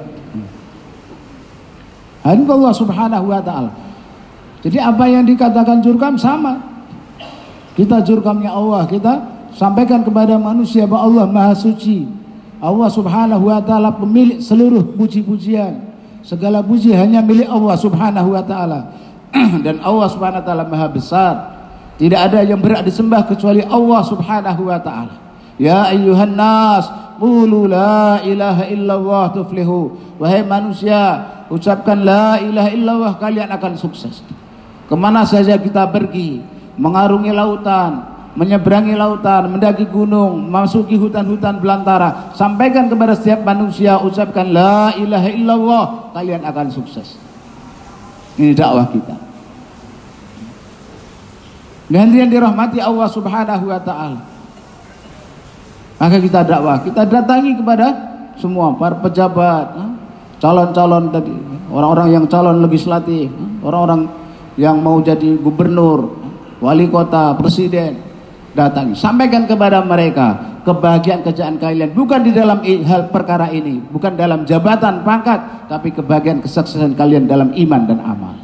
Hmm. Allah Subhanahu wa taala. Jadi apa yang dikatakan jurkam sama. Kita jurkamnya Allah, kita sampaikan kepada manusia bahwa Allah Maha Suci. Allah Subhanahu wa taala pemilik seluruh puji-pujian. Segala puji hanya milik Allah Subhanahu wa taala. Dan Allah Subhanahu wa taala Maha Besar. Tidak ada yang berhak disembah kecuali Allah Subhanahu wa taala. Ya ayyuhan nas, qulu la ilaha illallah tuflihu. Wahai manusia, ucapkan la ilaha illallah, kalian akan sukses. Kemana saja kita pergi, mengarungi lautan, menyeberangi lautan, mendaki gunung, masuki hutan-hutan belantara, sampaikan kepada setiap manusia, ucapkan la ilaha illallah, kalian akan sukses. Ini dakwah kita. Dan yang dirahmati Allah Subhanahu wa taala. Maka kita dakwah, kita datangi kepada semua para pejabat, calon-calon tadi, orang-orang yang calon legislatif, orang-orang yang mau jadi gubernur, wali kota, presiden, datangi, sampaikan kepada mereka kebahagiaan kerjaan kalian, bukan di dalam hal perkara ini, bukan dalam jabatan, pangkat, tapi kebahagiaan kesuksesan kalian dalam iman dan amal.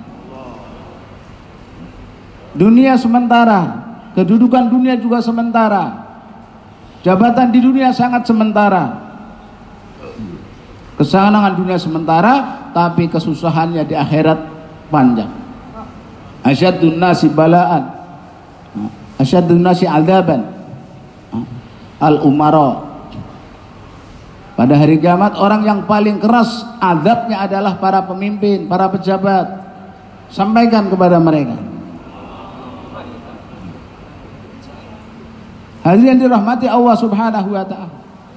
Dunia sementara, kedudukan dunia juga sementara. Jabatan di dunia sangat sementara, kesenangan dunia sementara, tapi kesusahannya di akhirat panjang. Asyadun nasi balaan, asyadun nasi adaban al-umara. Pada hari kiamat orang yang paling keras azabnya adalah para pemimpin, para pejabat. Sampaikan kepada mereka. Hadirin dirahmati Allah Subhanahu wa taala.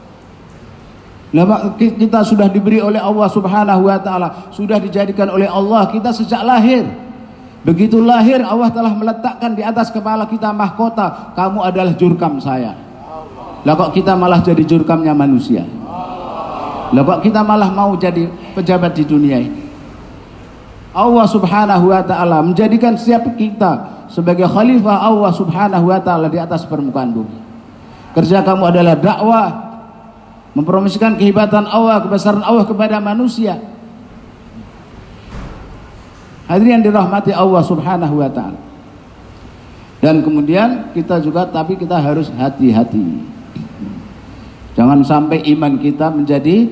Kita sudah diberi oleh Allah Subhanahu wa taala, sudah dijadikan oleh Allah kita sejak lahir. Begitu lahir Allah telah meletakkan di atas kepala kita mahkota, kamu adalah jurkam saya. Lah kok kita malah jadi jurkamnya manusia? Lah kok kita malah mau jadi pejabat di dunia ini? Allah Subhanahu wa taala menjadikan setiap kita sebagai khalifah Allah Subhanahu wa taala di atas permukaan bumi. Kerja kamu adalah dakwah, mempromosikan kehebatan Allah, kebesaran Allah kepada manusia. Hadirin yang dirahmati Allah Subhanahu wa taala. Dan kemudian kita juga, tapi kita harus hati-hati. Jangan sampai iman kita menjadi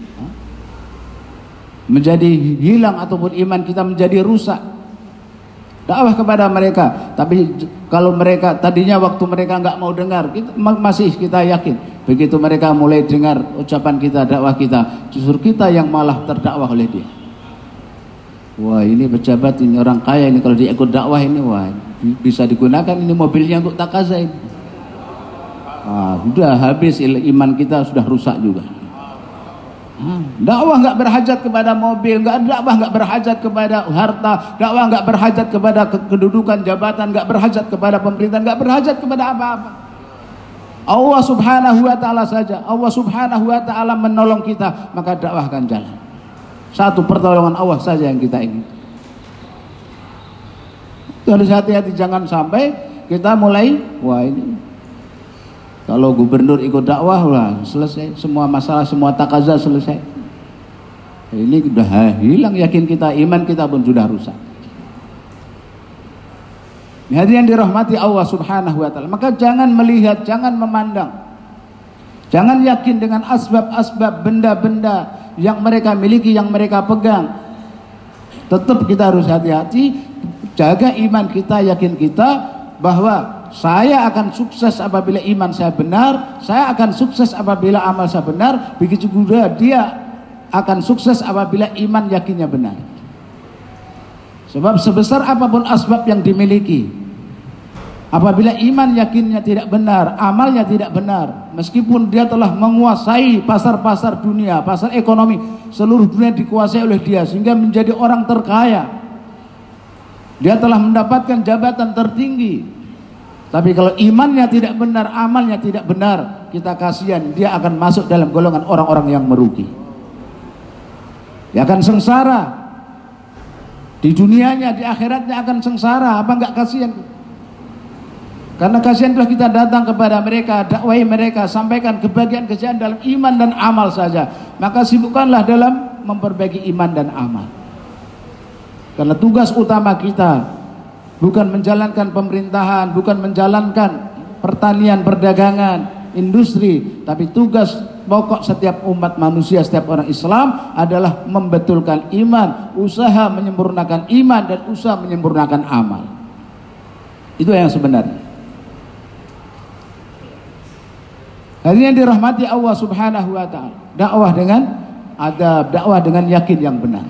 menjadi hilang ataupun iman kita menjadi rusak. Dakwah kepada mereka, tapi kalau mereka tadinya waktu mereka nggak mau dengar, kita, masih kita yakin begitu mereka mulai dengar ucapan kita, dakwah kita, justru kita yang malah terdakwah oleh dia. Wah, ini pejabat, ini orang kaya, ini kalau dia ikut dakwah ini, wah bisa digunakan ini mobilnya untuk takaza ini. Ah, sudah habis iman kita, sudah rusak juga. Dakwah nggak berhajat kepada mobil, nggak dakwah nggak berhajat kepada harta, dakwah nggak berhajat kepada kedudukan jabatan, nggak berhajat kepada pemerintahan, nggak berhajat kepada apa-apa. Allah Subhanahu wa taala saja, Allah Subhanahu wa taala menolong kita, maka dakwah akan jalan. Satu pertolongan Allah saja yang kita ingin. Harus hati-hati, jangan sampai kita mulai, wah ini kalau gubernur ikut dakwah, lah selesai semua masalah, semua takaza selesai. Ini sudah hilang yakin kita, iman kita pun sudah rusak. Hadirin yang dirahmati Allah Subhanahu wa taala, maka jangan melihat, jangan memandang, jangan yakin dengan asbab-asbab benda-benda yang mereka miliki, yang mereka pegang. Tetap kita harus hati-hati, jaga iman kita, yakin kita bahwa saya akan sukses apabila iman saya benar, saya akan sukses apabila amal saya benar, begitu juga dia akan sukses apabila iman yakinnya benar. Sebab sebesar apapun asbab yang dimiliki, apabila iman yakinnya tidak benar, amalnya tidak benar, meskipun dia telah menguasai pasar-pasar dunia, pasar ekonomi, seluruh dunia dikuasai oleh dia sehingga menjadi orang terkaya, dia telah mendapatkan jabatan tertinggi, tapi kalau imannya tidak benar, amalnya tidak benar, kita kasihan, dia akan masuk dalam golongan orang-orang yang merugi. Dia akan sengsara di dunianya, di akhiratnya akan sengsara. Apa enggak kasihan? Karena kasihan telah kita datang kepada mereka, dakwai mereka, sampaikan kebahagiaan kejayaan dalam iman dan amal saja. Maka sibukkanlah dalam memperbaiki iman dan amal. Karena tugas utama kita bukan menjalankan pemerintahan, bukan menjalankan pertanian, perdagangan, industri, tapi tugas pokok setiap umat manusia, setiap orang Islam adalah membetulkan iman, usaha menyempurnakan iman dan usaha menyempurnakan amal. Itu yang sebenarnya. Hadirin yang dirahmati Allah Subhanahu wa taala, dakwah dengan adab, dakwah dengan yakin yang benar.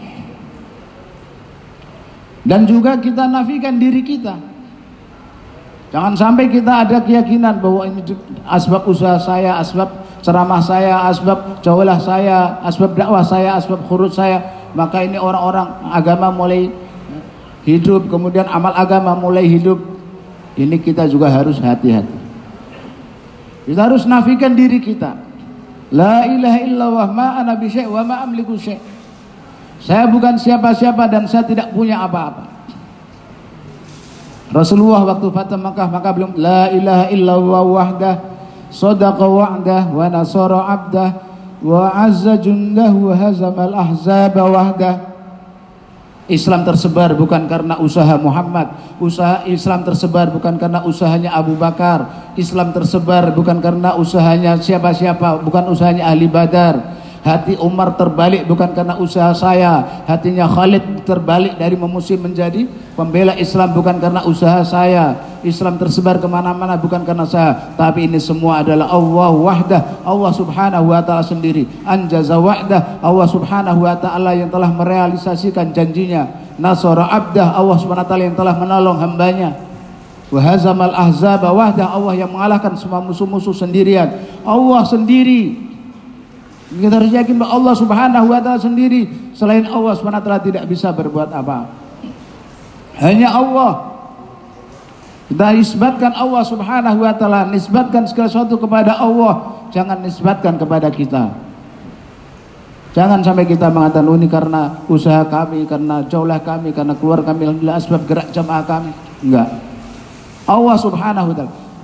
Dan juga kita nafikan diri kita. Jangan sampai kita ada keyakinan bahwa ini asbab usaha saya, asbab ceramah saya, asbab jaulah saya, asbab dakwah saya, asbab khurut saya, maka ini orang-orang agama mulai hidup, kemudian amal agama mulai hidup. Ini kita juga harus hati-hati. Kita harus nafikan diri kita. La ilaha illallah ma ana bi syai' wa ma amliku syai'. Saya bukan siapa-siapa dan saya tidak punya apa-apa. Rasulullah waktu Fathu Makkah maka belum la ilaha illallah wahdah sadaqa wa'dah wa nasara 'abdah wa 'azza jundahu wa hazamal ahzaba wahdah. Islam tersebar bukan karena usaha Muhammad, usaha Islam tersebar bukan karena usahanya Abu Bakar, Islam tersebar bukan karena usahanya siapa-siapa, bukan usahanya ahli Badar. Hati Umar terbalik bukan karena usaha saya, hatinya Khalid terbalik dari memusim menjadi pembela Islam bukan karena usaha saya. Islam tersebar kemana-mana bukan karena saya, tapi ini semua adalah Allah wahdah, Allah Subhanahu wa taala sendiri. Anjaza wa'dah, Allah Subhanahu wa taala yang telah merealisasikan janjinya. Nasara abdah, Allah Subhanahu wa taala yang telah menolong hambanya. Wa hazamal ahzaba wahdah, Allah yang mengalahkan semua musuh-musuh sendirian. Allah sendiri. Kita harus yakin bahwa Allah Subhanahu wa taala sendiri, selain Allah Subhanahu wa taala tidak bisa berbuat apa. Hanya Allah. Kita nisbatkan Allah Subhanahu wa taala, nisbatkan segala sesuatu kepada Allah, jangan nisbatkan kepada kita. Jangan sampai kita mengatakan oh, ini karena usaha kami, karena jauhlah kami, karena keluar kami, alhamdulillah asbab gerak jamaah kami. Enggak. Allah Subhanahu wa taala.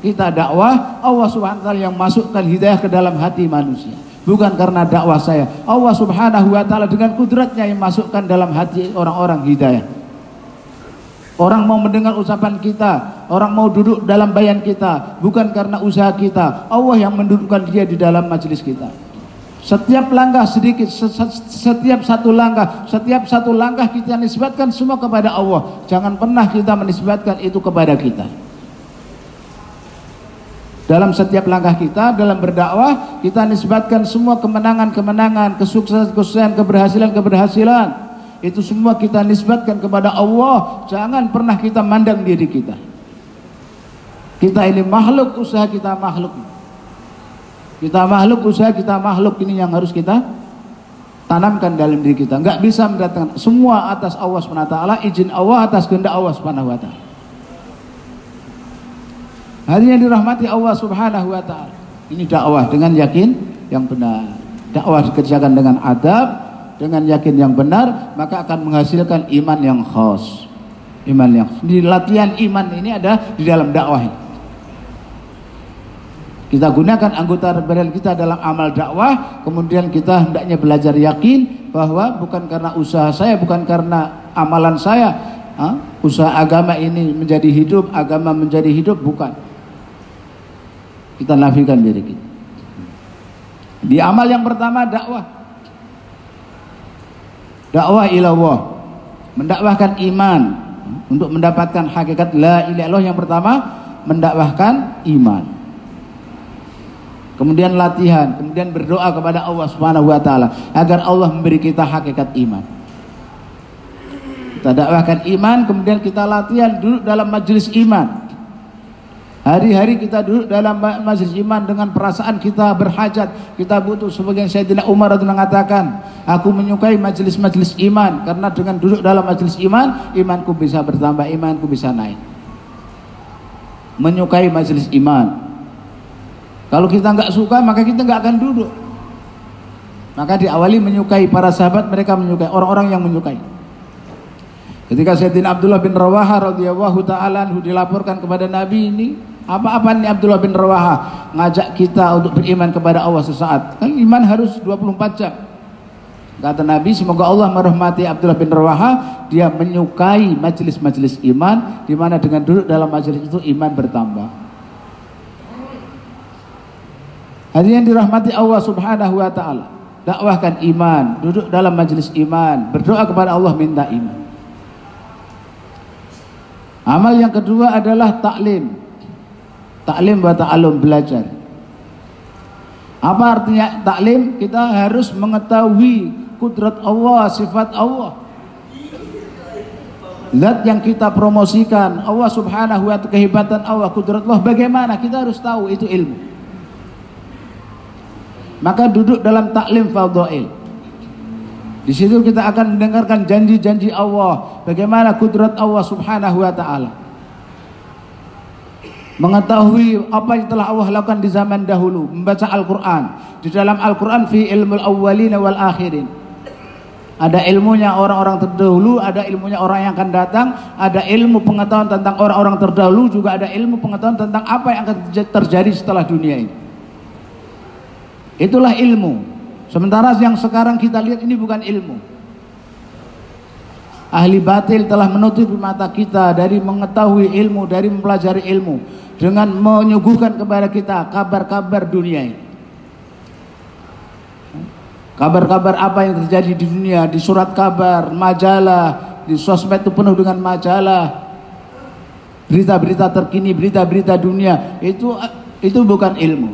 kita dakwah, Allah Subhanahu wa taala yang masukkan hidayah ke dalam hati manusia. Bukan karena dakwah saya. Allah Subhanahu wa taala dengan kudratnya yang masukkan dalam hati orang-orang hidayah. Orang mau mendengar ucapan kita, orang mau duduk dalam bayan kita, bukan karena usaha kita. Allah yang mendudukkan dia di dalam majelis kita. Setiap langkah sedikit, setiap satu langkah, setiap satu langkah kita nisbatkan semua kepada Allah. Jangan pernah kita menisbatkan itu kepada kita. Dalam setiap langkah kita, dalam berdakwah, kita nisbatkan semua kemenangan-kemenangan, kesuksesan-kesuksesan, keberhasilan-keberhasilan. Itu semua kita nisbatkan kepada Allah. Jangan pernah kita mandang diri kita. Kita ini makhluk, usaha kita makhluk. Kita makhluk, usaha kita makhluk. Ini yang harus kita tanamkan dalam diri kita. Enggak bisa mendatangkan semua atas Allah subhanahu wa taala, izin Allah atas kehendak Allah subhanahu wa taala. Hadirin yang dirahmati Allah subhanahu wa ta'ala, ini dakwah dengan yakin yang benar. Dakwah dikerjakan dengan adab, dengan yakin yang benar, maka akan menghasilkan iman yang khas. Iman yang di latihan iman ini ada di dalam dakwah. Kita gunakan anggota badan kita dalam amal dakwah, kemudian kita hendaknya belajar yakin bahwa bukan karena usaha saya, bukan karena amalan saya, ha? Usaha agama ini menjadi hidup, agama menjadi hidup, bukan. Kita nafikan diri kita. Di amal yang pertama dakwah. Dakwah ilallah, mendakwahkan iman untuk mendapatkan hakikat la ilaha illallah. Yang pertama mendakwahkan iman. Kemudian latihan, kemudian berdoa kepada Allah Subhanahu wa taala agar Allah memberi kita hakikat iman. Kita dakwahkan iman, kemudian kita latihan duduk dalam majelis iman. Hari-hari kita duduk dalam majelis iman dengan perasaan kita berhajat, kita butuh. Sebagian Sayyidina Umar radhiyallahu anhu mengatakan, aku menyukai majelis-majelis iman karena dengan duduk dalam majelis iman, imanku bisa bertambah, imanku bisa naik. Menyukai majelis iman. Kalau kita nggak suka, maka kita nggak akan duduk. Maka diawali menyukai. Para sahabat mereka menyukai, orang-orang yang menyukai. Ketika Sayyidina Abdullah bin Rawaha radhiyallahu ta'ala anhu dilaporkan kepada Nabi, ini apa-apa nih Abdullah bin Rawaha ngajak kita untuk beriman kepada Allah sesaat. Kan iman harus dua puluh empat jam. Kata Nabi, semoga Allah merahmati Abdullah bin Rawaha, dia menyukai majelis-majelis iman, di mana dengan duduk dalam majelis itu iman bertambah. Hadirin yang dirahmati Allah Subhanahu wa taala, dakwahkan iman, duduk dalam majelis iman, berdoa kepada Allah minta iman. Amal yang kedua adalah taklim. Taklim wa ta'alum, belajar. Apa artinya taklim? Kita harus mengetahui kudrat Allah, sifat Allah. Zat yang kita promosikan, Allah Subhanahu wa ta'ala, kehebatan Allah, kudrat Allah, bagaimana? Kita harus tahu, itu ilmu. Maka duduk dalam taklim fadhail. Di situ kita akan mendengarkan janji-janji Allah, bagaimana kudrat Allah Subhanahu wa taala. Mengetahui apa yang telah Allah lakukan di zaman dahulu, membaca Al-Qur'an. Di dalam Al-Qur'an fi ilmul awwalin wal akhirin. Ada ilmunya orang-orang terdahulu, ada ilmunya orang yang akan datang, ada ilmu pengetahuan tentang orang-orang terdahulu, juga ada ilmu pengetahuan tentang apa yang akan terjadi setelah dunia ini. Itulah ilmu. Sementara yang sekarang kita lihat ini bukan ilmu. Ahli batil telah menutupi mata kita dari mengetahui ilmu, dari mempelajari ilmu, dengan menyuguhkan kepada kita kabar-kabar dunia ini. Kabar-kabar apa yang terjadi di dunia, di surat kabar, majalah, di sosmed itu penuh dengan majalah, berita-berita terkini, berita-berita dunia. Itu itu bukan ilmu.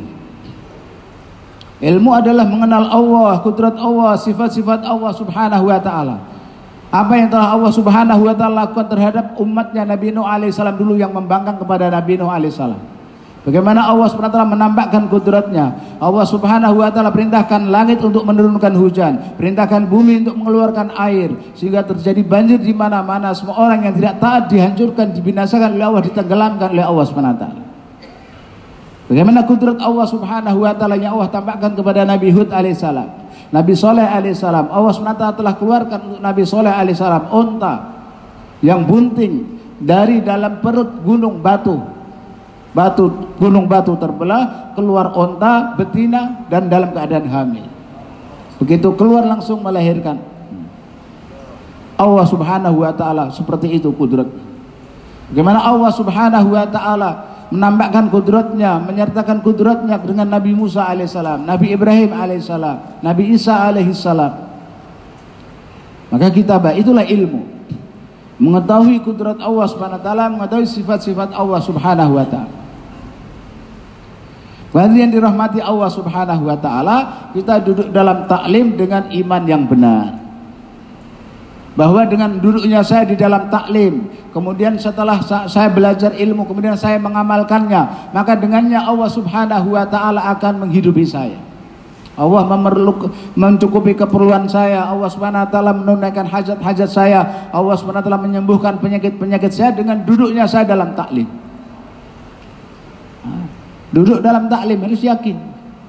Ilmu adalah mengenal Allah, kudrat Allah, sifat-sifat Allah Subhanahu wa taala. Apa yang telah Allah Subhanahu wa taala lakukan terhadap umatnya Nabi Nuh alaihissalam dulu yang membangkang kepada Nabi Nuh alaihissalam. Bagaimana Allah Subhanahu wa taala menampakkan kudratnya. Allah Subhanahu wa taala perintahkan langit untuk menurunkan hujan, perintahkan bumi untuk mengeluarkan air, sehingga terjadi banjir di mana-mana. Semua orang yang tidak taat dihancurkan, dibinasakan oleh Allah, ditenggelamkan oleh Allah Subhanahu wa taala. Bagaimana kudrat Allah Subhanahu wa taala yang Allah tampakkan kepada Nabi Hud alaihissalam, Nabi Soleh alaihissalam. Allah subhanahu wa taala telah keluarkan untuk Nabi Soleh alaihissalam unta yang bunting dari dalam perut gunung batu. batu, gunung batu terbelah, keluar onta betina dan dalam keadaan hamil. Begitu keluar langsung melahirkan. Allah Subhanahu wa taala seperti itu kudratnya. Bagaimana Allah Subhanahu wa taala menambahkan kudratnya, menyertakan kudratnya dengan Nabi Musa alaihissalam, Nabi Ibrahim alaihissalam, Nabi Isa alaihissalam. Maka kita bah, itulah ilmu, mengetahui kudrat Allah Subhanahu wa taala, mengetahui sifat-sifat Allah Subhanahu wa taala. Bagi yang dirahmati Allah Subhanahu wa taala, kita duduk dalam taklim dengan iman yang benar. Bahwa dengan duduknya saya di dalam taklim, kemudian setelah saya belajar ilmu, kemudian saya mengamalkannya, maka dengannya Allah Subhanahu wa taala akan menghidupi saya. Allah memerlukan, mencukupi keperluan saya. Allah Subhanahu wa taala menunaikan hajat-hajat saya. Allah Subhanahu wa taala menyembuhkan penyakit-penyakit saya dengan duduknya saya dalam taklim. Duduk dalam taklim harus yakin.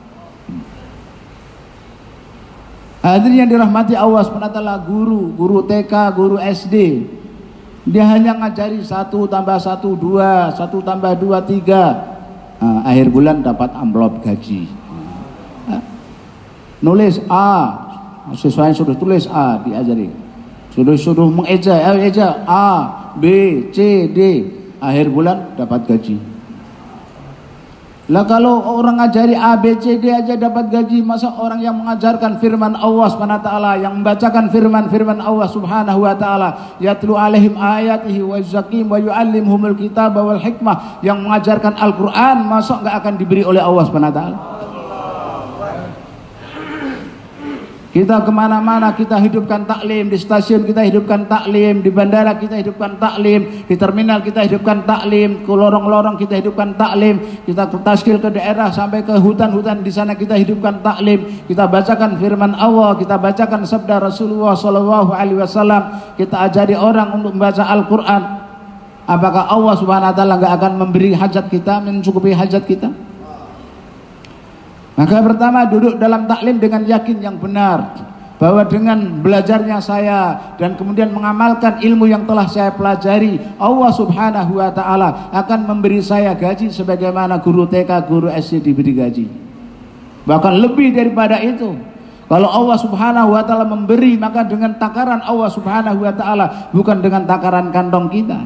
Hadirin yang dirahmati Allah subhanahu wa taala, guru, guru T K, guru S D, dia hanya ngajari satu tambah satu dua, satu tambah dua tiga. Nah, akhir bulan dapat amplop gaji. Nah, nulis A, siswanya sudah tulis A, diajari. Sudah suruh mengeja, ayo eja A, B, C, D, akhir bulan dapat gaji. Lah kalau orang ngajari A, B, C, D aja dapat gaji, masa orang yang mengajarkan firman Allah subhanahu wa taala, yang membacakan firman-firman Allah subhanahu wa taala, yatlu alaihim ayatihi wa yuzakkihim wa yuallimhumul kitaba wal hikmah, yang mengajarkan Al-Qur'an, masa enggak akan diberi oleh Allah subhanahu wa taala? Kita kemana-mana kita hidupkan taklim, di stasiun kita hidupkan taklim, di bandara kita hidupkan taklim, di terminal kita hidupkan taklim, ke lorong-lorong kita hidupkan taklim, kita ke taskil ke daerah sampai ke hutan-hutan, di sana kita hidupkan taklim, kita bacakan firman Allah, kita bacakan sabda Rasulullah Shallallahu Alaihi Wasallam, kita ajari orang untuk membaca Al-Quran. Apakah Allah Subhanahu Wa Taala nggak akan memberi hajat kita, mencukupi hajat kita? Maka pertama, duduk dalam taklim dengan yakin yang benar, bahwa dengan belajarnya saya dan kemudian mengamalkan ilmu yang telah saya pelajari, Allah Subhanahu wa taala akan memberi saya gaji sebagaimana guru T K, guru S D diberi gaji. Bahkan lebih daripada itu. Kalau Allah Subhanahu wa taala memberi, maka dengan takaran Allah Subhanahu wa taala, bukan dengan takaran kantong kita.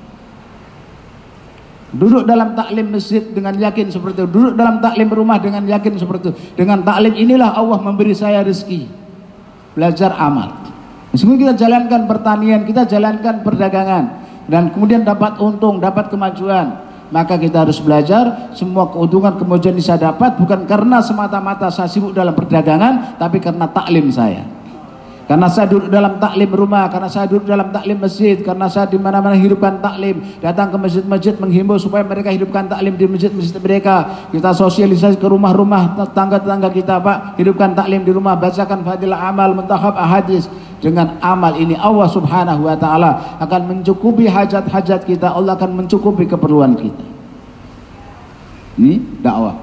Duduk dalam taklim masjid dengan yakin seperti itu, duduk dalam taklim rumah dengan yakin seperti itu. Dengan taklim inilah Allah memberi saya rezeki. Belajar amal. Meskipun kita jalankan pertanian, kita jalankan perdagangan, dan kemudian dapat untung, dapat kemajuan, maka kita harus belajar semua keuntungan kemudian bisa dapat bukan karena semata-mata saya sibuk dalam perdagangan, tapi karena taklim saya. Karena saya duduk dalam taklim rumah, karena saya duduk dalam taklim masjid, karena saya di mana-mana hidupkan taklim, datang ke masjid-masjid menghimbau supaya mereka hidupkan taklim di masjid-masjid mereka. Kita sosialisasi ke rumah-rumah tetangga-tetangga kita, Pak, hidupkan taklim di rumah, bacakan fadilah amal, mentahab ahadis. Dengan amal ini Allah Subhanahu wa taala akan mencukupi hajat-hajat kita, Allah akan mencukupi keperluan kita. Ini dakwah.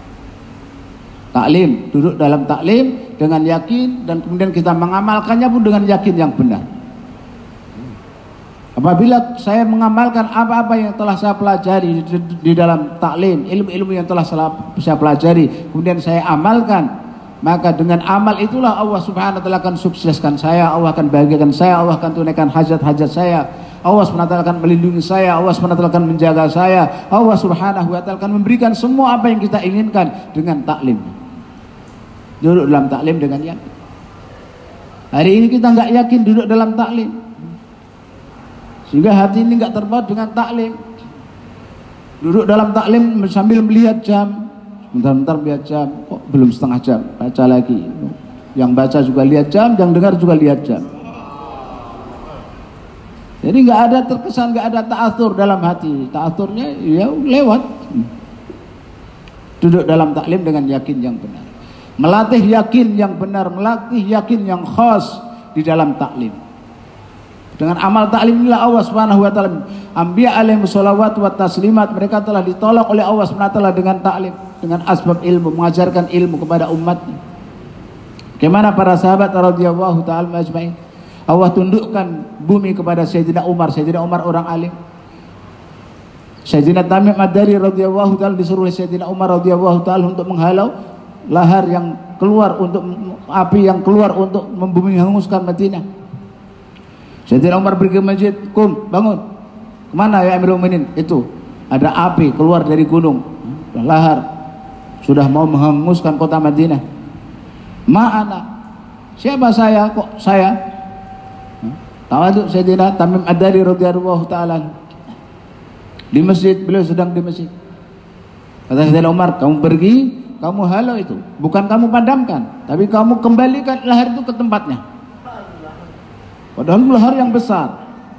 Taklim, duduk dalam taklim dengan yakin, dan kemudian kita mengamalkannya pun dengan yakin yang benar. Apabila saya mengamalkan apa-apa yang telah saya pelajari di, di dalam taklim, ilmu-ilmu yang telah saya pelajari, kemudian saya amalkan, maka dengan amal itulah Allah Subhanahu wa taala akan sukseskan saya, Allah akan bahagiakan saya, Allah akan tunaikan hajat-hajat saya, Allah Subhanahu wa taala akan melindungi saya, Allah Subhanahu wa taala akan menjaga saya, Allah Subhanahu wa taala akan memberikan semua apa yang kita inginkan dengan taklim. Duduk dalam taklim dengan yakin. Hari ini kita nggak yakin duduk dalam taklim, sehingga hati ini nggak terbaut dengan taklim. Duduk dalam taklim sambil melihat jam, bentar-bentar lihat jam, kok belum setengah jam, baca lagi. Yang baca juga lihat jam, yang dengar juga lihat jam. Jadi nggak ada terkesan, nggak ada ta'athur dalam hati. Ta'athurnya ya lewat. Duduk dalam taklim dengan yakin yang benar. Melatih yakin yang benar, melatih yakin yang khas di dalam taklim. Dengan amal taklim inilah Allah Subhanahu wa taala, anbiya alaihi shalawat wa taslimat, mereka telah ditolong oleh Allah Subhanahu wa taala dengan taklim, dengan asbab ilmu, mengajarkan ilmu kepada umatnya. Bagaimana para sahabat radhiyallahu taala majma'in, Allah tundukkan bumi kepada Sayyidina Umar. Sayyidina Umar orang alim. Sayyidina Tamim Ad-Dari radhiyallahu taala disuruh Sayyidina Umar radhiyallahu taala untuk menghalau lahar yang keluar, untuk api yang keluar untuk membumi hanguskan Madinah. Sayyidina Umar pergi ke masjid, "Kum, bangun." "Kemana ya Amirul Mukminin?" "Itu ada api keluar dari gunung, lahar sudah mau menghanguskan kota Madinah." "Ma'ana." "Siapa saya? Kok saya?" Tawadhu Sayyidina Tamim Ad-Dari radhiyallahu taala di masjid, beliau sedang di masjid. Kata Sayyidina Umar, "Kamu pergi, kamu halau itu, bukan kamu padamkan, tapi kamu kembalikan lahar itu ke tempatnya." Padahal lahar yang besar,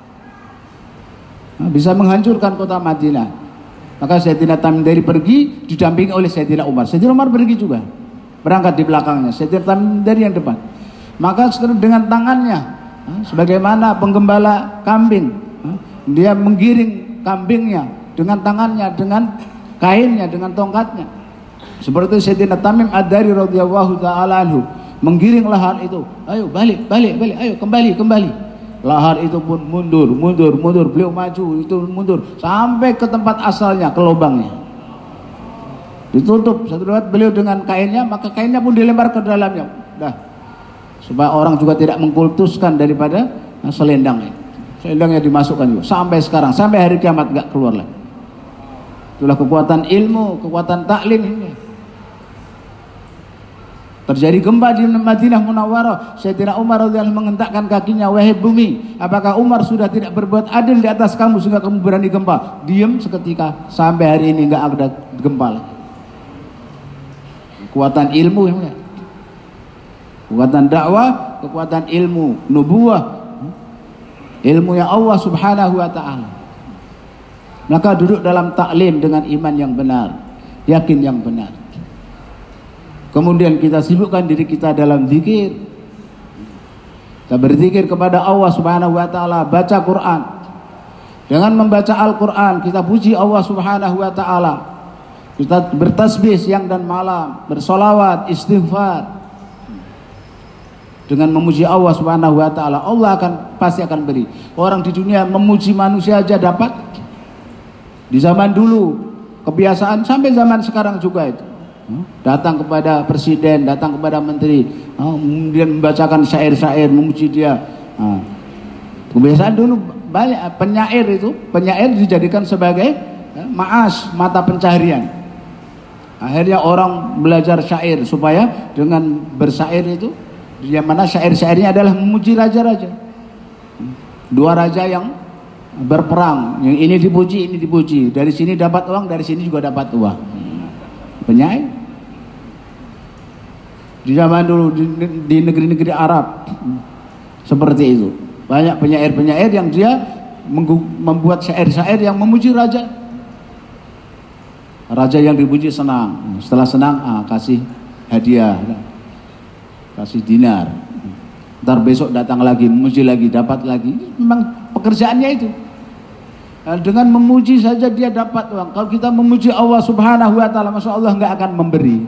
nah, bisa menghancurkan kota Madinah. Maka Sayyidina Tamim Ad-Dari pergi didampingi oleh Sayyidina Umar. Sayyidina Umar pergi juga, berangkat di belakangnya. Sayyidina Tamim Ad-Dari yang depan. Maka dengan tangannya sebagaimana penggembala kambing, dia menggiring kambingnya dengan tangannya, dengan kainnya, dengan tongkatnya. Seperti Sayyidina Tamim Ad-Dari radhiyallahu taala anhu menggiring lahar itu. "Ayo balik, balik, balik, ayo kembali, kembali." Lahar itu pun mundur, mundur, mundur. Beliau maju, itu mundur sampai ke tempat asalnya, ke lubangnya. Ditutup satu lewat beliau dengan kainnya, maka kainnya pun dilempar ke dalamnya. Dah, supaya orang juga tidak mengkultuskan daripada selendangnya. Selendangnya dimasukkan juga sampai sekarang, sampai hari kiamat nggak keluar lagi. Itulah kekuatan ilmu, kekuatan taklim ini. Terjadi gempa di Madinah Munawwarah. Sayyidina Umar radhiyallahu mengentakkan kakinya, "Wahai bumi, apakah Umar sudah tidak berbuat adil di atas kamu sehingga kamu berani gempa?" Diam seketika, sampai hari ini nggak ada gempa lagi. Kekuatan ilmu ya. Kekuatan dakwah, kekuatan ilmu, nubuwah, ilmu yang Allah subhanahu wa ta'ala. Maka duduk dalam taklim dengan iman yang benar, yakin yang benar. Kemudian kita sibukkan diri kita dalam zikir. Kita berzikir kepada Allah subhanahu wa ta'ala, baca Quran. Dengan membaca Al-Quran kita puji Allah subhanahu wa ta'ala. Kita bertasbih siang dan malam, bersolawat, istighfar. Dengan memuji Allah subhanahu wa ta'ala, Allah akan pasti akan beri. Orang di dunia memuji manusia aja dapat. Di zaman dulu kebiasaan, sampai zaman sekarang juga itu, datang kepada presiden, datang kepada menteri, kemudian membacakan syair-syair memuji dia. Kebiasaan dulu banyak penyair itu, penyair dijadikan sebagai maas, mata pencaharian. Akhirnya orang belajar syair supaya dengan bersyair itu, yang mana syair-syairnya adalah memuji raja-raja, dua raja yang berperang, yang ini dipuji, ini dipuji, dari sini dapat uang, dari sini juga dapat uang. Penyair di zaman dulu di negeri-negeri Arab seperti itu, banyak penyair-penyair yang dia membuat syair-syair yang memuji raja. Raja yang dipuji senang, setelah senang ah, kasih hadiah, kasih dinar. Ntar besok datang lagi, memuji lagi, dapat lagi. Memang pekerjaannya itu. Dengan memuji saja dia dapat uang. Kalau kita memuji Allah subhanahu wa ta'ala, masya Allah nggak akan memberi.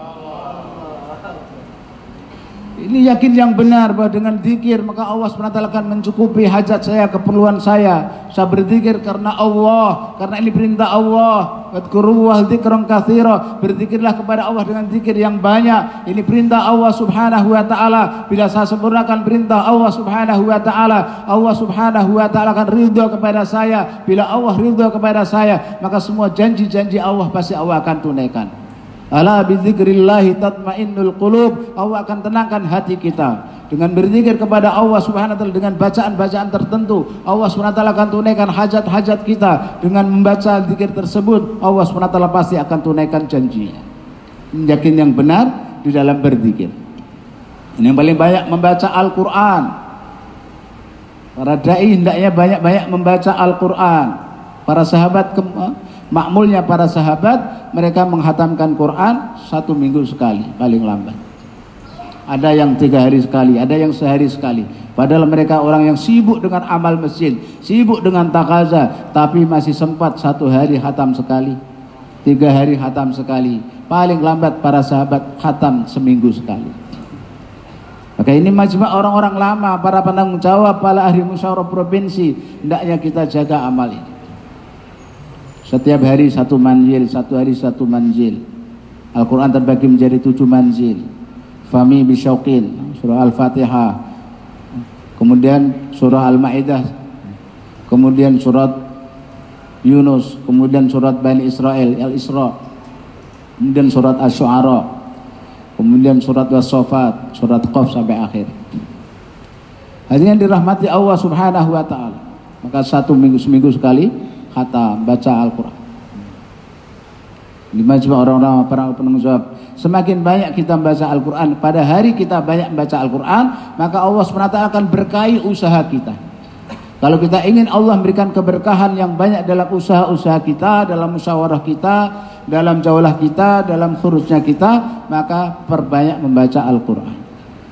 Ini yakin yang benar bahwa dengan zikir maka Allah subhanahu wa taala akan mencukupi hajat saya, keperluan saya. Saya berzikir karena Allah, karena ini perintah Allah. Wadkurullaha dzikran katsira. Berzikirlah kepada Allah dengan zikir yang banyak. Ini perintah Allah subhanahu wa taala. Bila saya sempurnakan perintah Allah subhanahu wa taala, Allah subhanahu wa taala akan ridha kepada saya. Bila Allah ridha kepada saya, maka semua janji-janji Allah pasti Allah akan tunaikan. Ala bidzikrillahi tatmainnul qulub. Allah akan tenangkan hati kita dengan berzikir kepada Allah subhanahu wa taala, dengan bacaan-bacaan tertentu. Allah subhanahu wa taala akan tunaikan hajat-hajat kita. Dengan membaca zikir tersebut, Allah subhanahu wa taala pasti akan tunaikan janjinya. Yakin yang benar di dalam berzikir. Ini yang paling banyak membaca Al-Quran. Para dai hendaknya banyak-banyak membaca Al-Quran. Para sahabat, makmulnya para sahabat, mereka menghatamkan Quran satu minggu sekali paling lambat. Ada yang tiga hari sekali, ada yang sehari sekali. Padahal mereka orang yang sibuk dengan amal masjid, sibuk dengan takaza, tapi masih sempat satu hari hatam sekali, tiga hari hatam sekali. Paling lambat para sahabat hatam seminggu sekali. Maka ini majma' orang-orang lama, para penanggung jawab, para ahli musyawarah provinsi, hendaknya kita jaga amal ini. Setiap hari satu manzil, satu hari satu manzil. Al-Quran terbagi menjadi tujuh manzil. Fami bisyauqin, surah Al-Fatihah, kemudian surah Al-Ma'idah, kemudian surat Yunus, kemudian surat Bani Israel, Al-Isra, kemudian surat Asy-Syu'ara, kemudian surat Was-Saffat, surat Qaf sampai akhir. Hadirin dirahmati Allah Subhanahu wa taala. Maka satu minggu seminggu sekali khatam baca Al-Quran. Lima coba orang-orang para penanggung jawab. Semakin banyak kita membaca Al-Quran, pada hari kita banyak membaca Al-Quran, maka Allah subhanahu wa taala akan berkahi usaha kita. Kalau kita ingin Allah memberikan keberkahan yang banyak dalam usaha-usaha kita, dalam musyawarah kita, dalam jaulah kita, dalam khurujnya kita, maka perbanyak membaca Al-Quran.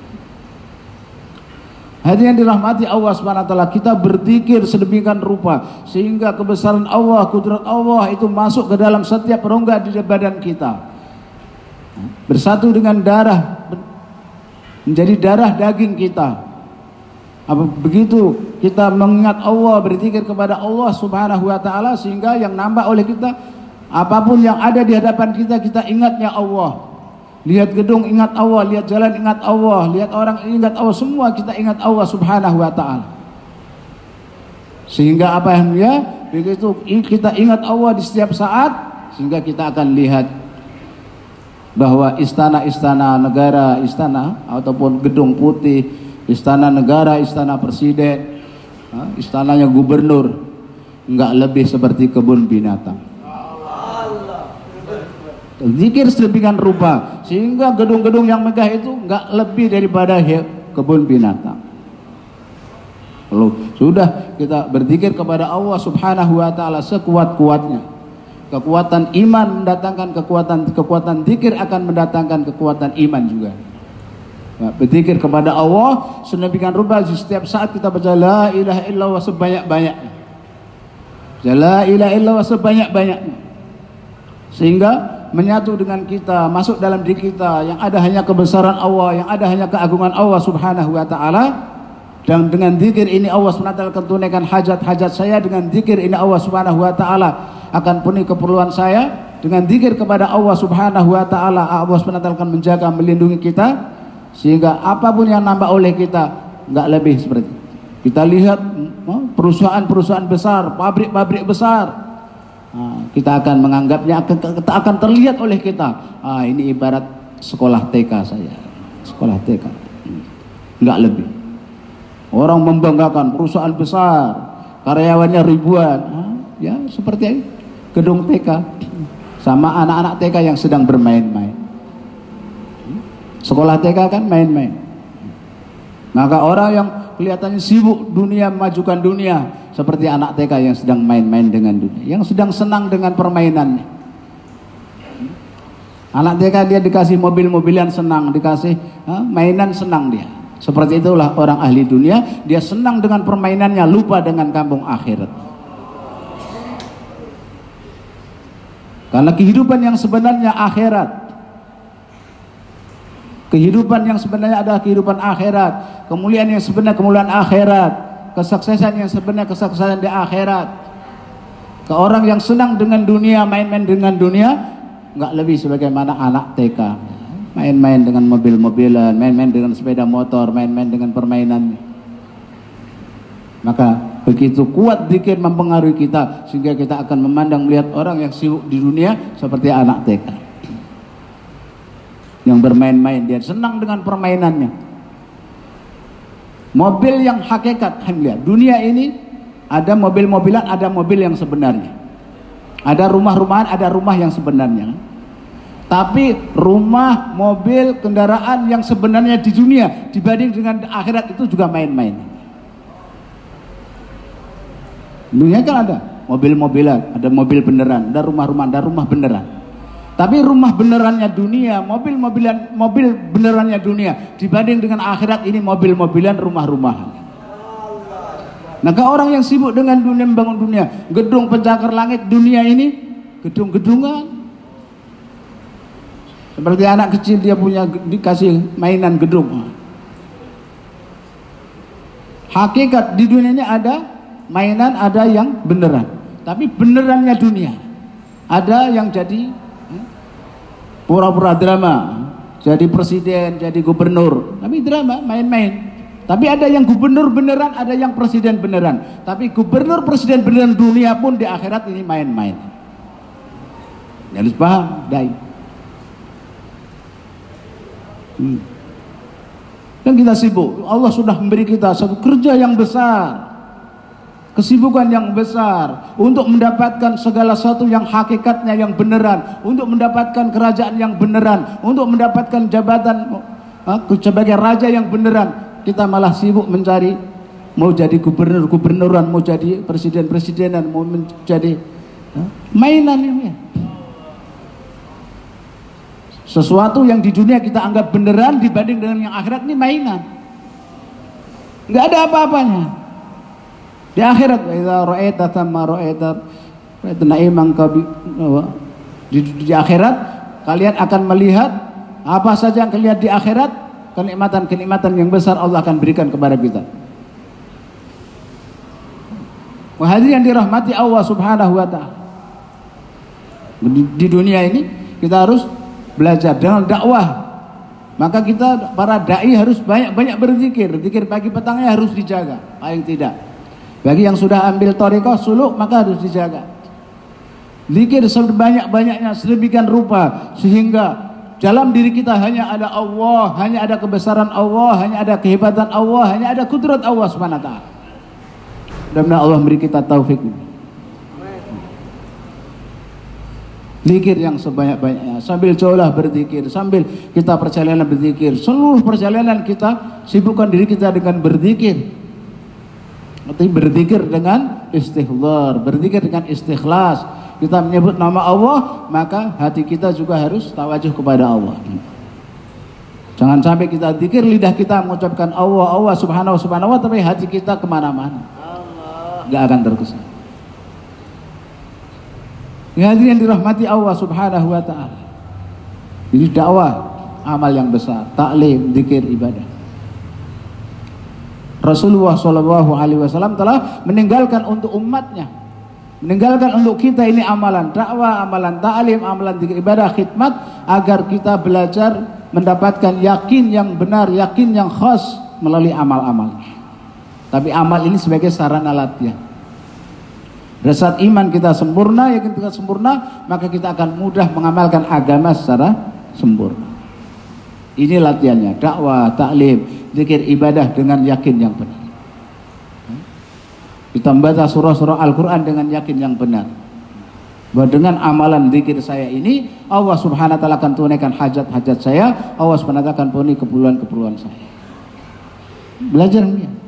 Hadirin dirahmati Allah subhanahu wa taala, kita berzikir sedemikian rupa sehingga kebesaran Allah, kudrat Allah itu masuk ke dalam setiap rongga di badan kita, bersatu dengan darah, menjadi darah daging kita. Apa begitu kita mengingat Allah, berzikir kepada Allah subhanahu wa taala, sehingga yang nambah oleh kita, apapun yang ada di hadapan kita, kita ingatnya Allah. Lihat gedung ingat Allah, lihat jalan ingat Allah, lihat orang ingat Allah, semua kita ingat Allah subhanahu wa ta'ala. Sehingga apa yang ya, begitu kita ingat Allah di setiap saat, sehingga kita akan lihat bahwa istana-istana negara, istana ataupun gedung putih, istana negara, istana presiden, istananya gubernur, enggak lebih seperti kebun binatang. Zikir sedemikian rupa sehingga gedung-gedung yang megah itu enggak lebih daripada kebun binatang. Lalu sudah kita berzikir kepada Allah subhanahu wa ta'ala sekuat-kuatnya. Kekuatan iman mendatangkan kekuatan, kekuatan zikir akan mendatangkan kekuatan iman juga. Nah, berzikir kepada Allah sedemikian rupa di setiap saat kita baca la ilaha illallah sebanyak-banyaknya. La ilaha illallah sebanyak-banyaknya. Sehingga menyatu dengan kita, masuk dalam diri kita yang ada hanya kebesaran Allah, yang ada hanya keagungan Allah subhanahu wa ta'ala. Dan dengan zikir ini Allah subhanahu wa ta'ala akan tunaikan hajat-hajat saya. Dengan zikir ini Allah subhanahu wa ta'ala akan penuhi keperluan saya. Dengan zikir kepada Allah subhanahu wa ta'ala, Allah subhanahu wa ta'ala akan menjaga, melindungi kita, sehingga apapun yang nambah oleh kita nggak lebih seperti itu. Kita lihat perusahaan-perusahaan besar, pabrik-pabrik besar, Nah, kita akan menganggapnya akan, akan terlihat oleh kita. Ah, ini ibarat sekolah T K saya, sekolah T K, nggak lebih. Orang membanggakan perusahaan besar, karyawannya ribuan, ah, ya seperti gedung T K, sama anak-anak T K yang sedang bermain-main. Sekolah T K kan main-main. Maka orang yang kelihatannya sibuk dunia, memajukan dunia, seperti anak T K yang sedang main-main dengan dunia, yang sedang senang dengan permainannya. Anak T K dia dikasih mobil-mobilan senang, dikasih ha, mainan senang dia. Seperti itulah orang ahli dunia, dia senang dengan permainannya, lupa dengan kampung akhirat. Karena kehidupan yang sebenarnya akhirat, kehidupan yang sebenarnya adalah kehidupan akhirat, kemuliaan yang sebenarnya kemuliaan akhirat, kesuksesan yang sebenarnya kesuksesan di akhirat. Ke orang yang senang dengan dunia, main-main dengan dunia, nggak lebih sebagaimana anak T K, main-main dengan mobil-mobilan, main-main dengan sepeda motor, main-main dengan permainan. Maka begitu kuat zikir mempengaruhi kita, sehingga kita akan memandang melihat orang yang sibuk di dunia seperti anak T K yang bermain-main, dia senang dengan permainannya. Mobil yang hakikat, lihat dunia ini ada mobil-mobilan, ada mobil yang sebenarnya, ada rumah-rumahan, ada rumah yang sebenarnya. Tapi rumah, mobil, kendaraan yang sebenarnya di dunia dibanding dengan akhirat itu juga main-main. Dunia kan ada mobil-mobilan, ada mobil beneran, ada rumah-rumahan, ada rumah beneran. Tapi rumah benerannya dunia, mobil-mobilan, mobil benerannya dunia dibanding dengan akhirat ini mobil-mobilan, rumah-rumahan. Nah, ke orang yang sibuk dengan dunia, membangun dunia, gedung pencakar langit, dunia ini gedung-gedungan. Seperti anak kecil dia punya dikasih mainan gedung. Hakikat di dunia ini ada mainan, ada yang beneran. Tapi benerannya dunia. Ada yang jadi pura-pura drama, jadi presiden, jadi gubernur, tapi drama, main-main. Tapi ada yang gubernur beneran, ada yang presiden beneran. Tapi gubernur presiden beneran dunia pun di akhirat ini main-main. Harus paham, dai. Hmm. Dan kita sibuk. Allah sudah memberi kita satu kerja yang besar, kesibukan yang besar untuk mendapatkan segala sesuatu yang hakikatnya yang beneran, untuk mendapatkan kerajaan yang beneran, untuk mendapatkan jabatan uh, sebagai raja yang beneran. Kita malah sibuk mencari mau jadi gubernur-gubernuran, mau jadi presiden-presidenan, mau menjadi uh, mainan ini. Sesuatu yang di dunia kita anggap beneran dibanding dengan yang akhirat ini mainan. Nggak ada apa-apanya. Di akhirat, idza ra'aita thamma ra'aita na'iman kabi. Di, di akhirat kalian akan melihat apa saja yang kalian di akhirat, kenikmatan-kenikmatan yang besar Allah akan berikan kepada kita. Hadirin yang dirahmati Allah Subhanahu wa taala. Di, di dunia ini kita harus belajar dengan dakwah. Maka kita para dai harus banyak-banyak berzikir. Zikir pagi petangnya harus dijaga, paling tidak. Bagi yang sudah ambil thariqah suluk maka harus dijaga. Zikir sebanyak-banyaknya sedemikian rupa sehingga dalam diri kita hanya ada Allah, hanya ada kebesaran Allah, hanya ada kehebatan Allah, hanya ada kudrat Allah Subhanahu wa taala. Mudah-mudahan Allah beri kita taufik. Zikir yang sebanyak-banyaknya, sambil jauhlah berzikir, sambil kita perjalanan berzikir, seluruh perjalanan kita sibukkan diri kita dengan berzikir. Artinya berzikir dengan istighfar, berzikir dengan istikhlas. Kita menyebut nama Allah, maka hati kita juga harus tawajuh kepada Allah. Jangan sampai kita zikir, lidah kita mengucapkan Allah, Allah subhanahu subhanahu wa, tapi hati kita kemana-mana, nggak akan terkesan. Hadirin yang dirahmati Allah Subhanahu wa taala. Jadi dakwah amal yang besar, taklim, zikir, ibadah. Rasulullah shallallahu alaihi wasallam telah meninggalkan untuk umatnya, meninggalkan untuk kita ini amalan dakwah, amalan taklim, amalan zikir, ibadah, khidmat, agar kita belajar mendapatkan yakin yang benar, yakin yang khas melalui amal-amal. Tapi amal ini sebagai sarana latihan. Pada saat iman kita sempurna, yakin kita sempurna, maka kita akan mudah mengamalkan agama secara sempurna. Ini latihannya, dakwah, taklim, zikir, ibadah dengan yakin yang benar. Kita membaca surah-surah Al-Quran dengan yakin yang benar, bahwa dengan amalan zikir saya ini Allah Subhanahu wa taala akan tunaikan hajat-hajat saya, Allah Subhanahu wa taala akan penuhi keperluan-keperluan saya. Belajar ini.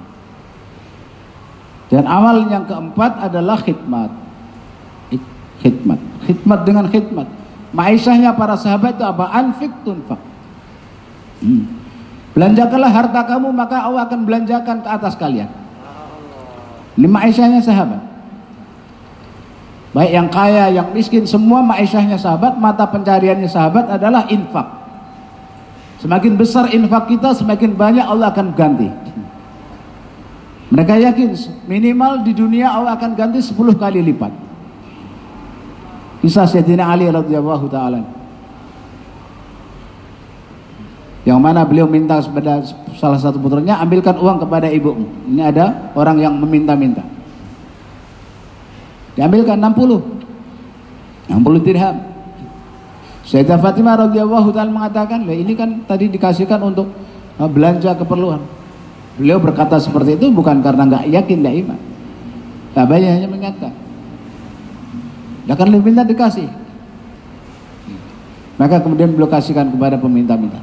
Dan amal yang keempat adalah khidmat. Khidmat, khidmat dengan khidmat. Ma'isyahnya para sahabat itu apa? Anfik tunfak. Hmm. Belanjakanlah harta kamu, maka Allah akan belanjakan ke atas kalian. Ini ma'isyahnya sahabat. Baik yang kaya, yang miskin, semua ma'isyahnya sahabat. Mata pencariannya sahabat adalah infak. Semakin besar infak kita, semakin banyak Allah akan ganti. Mereka yakin minimal di dunia Allah akan ganti sepuluh kali lipat. Kisah Sayyidina Ali radhiyallahu taala, yang mana beliau minta kepada salah satu putranya, ambilkan uang kepada ibumu. Ini ada orang yang meminta-minta. Diambilkan enam puluh dirham. Sayyidah Fatimah radhiyallahu taala mengatakan, "Lah ini kan tadi dikasihkan untuk belanja keperluan." Beliau berkata seperti itu bukan karena nggak yakin, nggak iman. Sahabatnya hanya mengingatkan. Dia kan lebih minta dikasih. Maka kemudian beliau kasihkan kepada peminta-minta.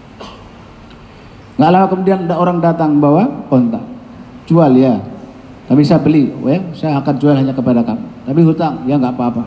Nggak lama kemudian ada orang datang bawa onta, jual ya. Tapi saya beli, oh ya, saya akan jual hanya kepada kamu. Tapi hutang, ya nggak apa-apa.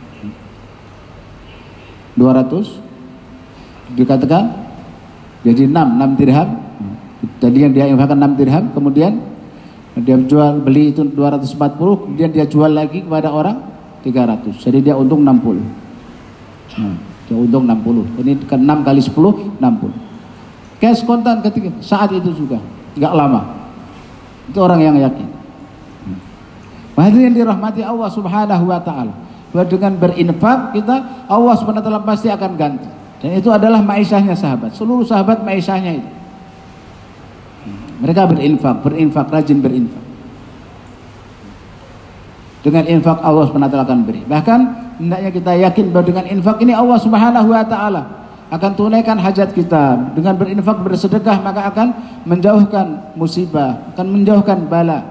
dua ratus dikatakan jadi enam, enam dirham. Tadi yang dia infakkan enam dirham, kemudian dia jual, beli itu dua ratus empat puluh, kemudian dia jual lagi kepada orang tiga ratus. Jadi dia untung enam puluh. Nah, dia untung enam puluh. Ini ke enam kali sepuluh, enam puluh. Cash kontan ketika saat itu juga, enggak lama. Itu orang yang yakin. Hadirin yang dirahmati Allah Subhanahu wa taala. bahwa dengan berinfak kita Allah subhanahu wa taala pasti akan ganti. Dan itu adalah ma'isyahnya sahabat. Seluruh sahabat ma'isyahnya itu. Mereka berinfak, berinfak, rajin berinfak. Dengan infak Allah subhanahu wa taala akan beri. Bahkan hendaknya kita yakin bahwa dengan infak ini Allah subhanahu wa taala akan tunaikan hajat kita. Dengan berinfak, bersedekah, maka akan menjauhkan musibah, akan menjauhkan bala.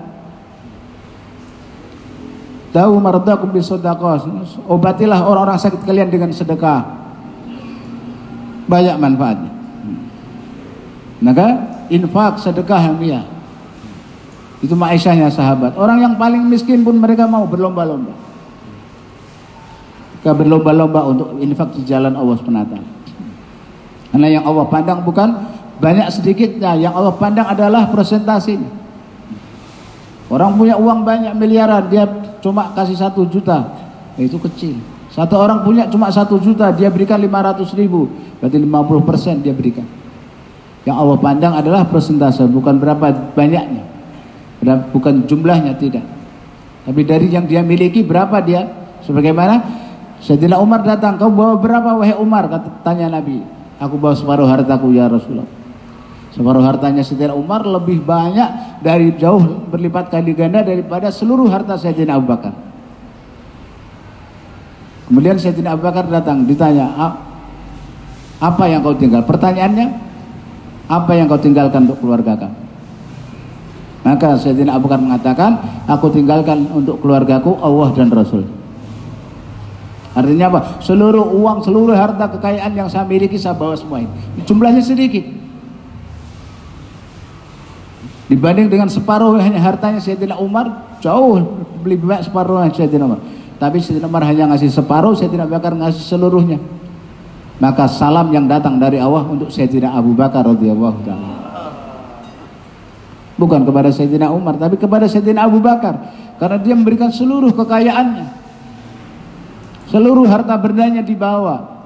Tahu mardakum bisadaqah, obatilah orang-orang sakit kalian dengan sedekah. Banyak manfaatnya. Maka infak, sedekah yang mulia. Itu ma'isyahnya sahabat. Orang yang paling miskin pun mereka mau berlomba-lomba. Mereka berlomba-lomba untuk infak di jalan Allah subhanahu wa taala. Karena yang Allah pandang bukan banyak sedikitnya, yang Allah pandang adalah presentasinya. Orang punya uang banyak miliaran, dia cuma kasih satu juta, itu kecil. Satu orang punya cuma satu juta, dia berikan lima ratus ribu, berarti lima puluh persen dia berikan. Yang Allah pandang adalah persentase, bukan berapa banyaknya, bukan jumlahnya, tidak. Tapi dari yang dia miliki berapa dia. Sebagaimana Sayyidina Umar datang, kau bawa berapa wahai Umar? Kata, tanya Nabi, aku bawa separuh hartaku ya Rasulullah. Separuh hartanya Sayyidina Umar lebih banyak, dari jauh berlipat kali ganda daripada seluruh harta Sayyidina Abu Bakar. Kemudian Sayyidina Abu Bakar datang, ditanya, apa yang kau tinggal? Pertanyaannya, apa yang kau tinggalkan untuk keluarga kamu? Maka Sayyidina Abu Bakar mengatakan, aku tinggalkan untuk keluargaku Allah dan Rasul. Artinya apa? Seluruh uang, seluruh harta kekayaan yang saya miliki saya bawa semua ini. Jumlahnya sedikit dibanding dengan separuh hanya hartanya Sayyidina Umar, jauh lebih banyak separuhnya Sayyidina Umar. Tapi Sayyidina Umar hanya ngasih separuh, Sayyidina Abu Bakar ngasih seluruhnya. Maka salam yang datang dari Allah untuk Sayyidina Abu Bakar radhiyallahu ta'ala, bukan kepada Sayyidina Umar, tapi kepada Sayyidina Abu Bakar, karena dia memberikan seluruh kekayaannya, seluruh harta bendanya dibawa.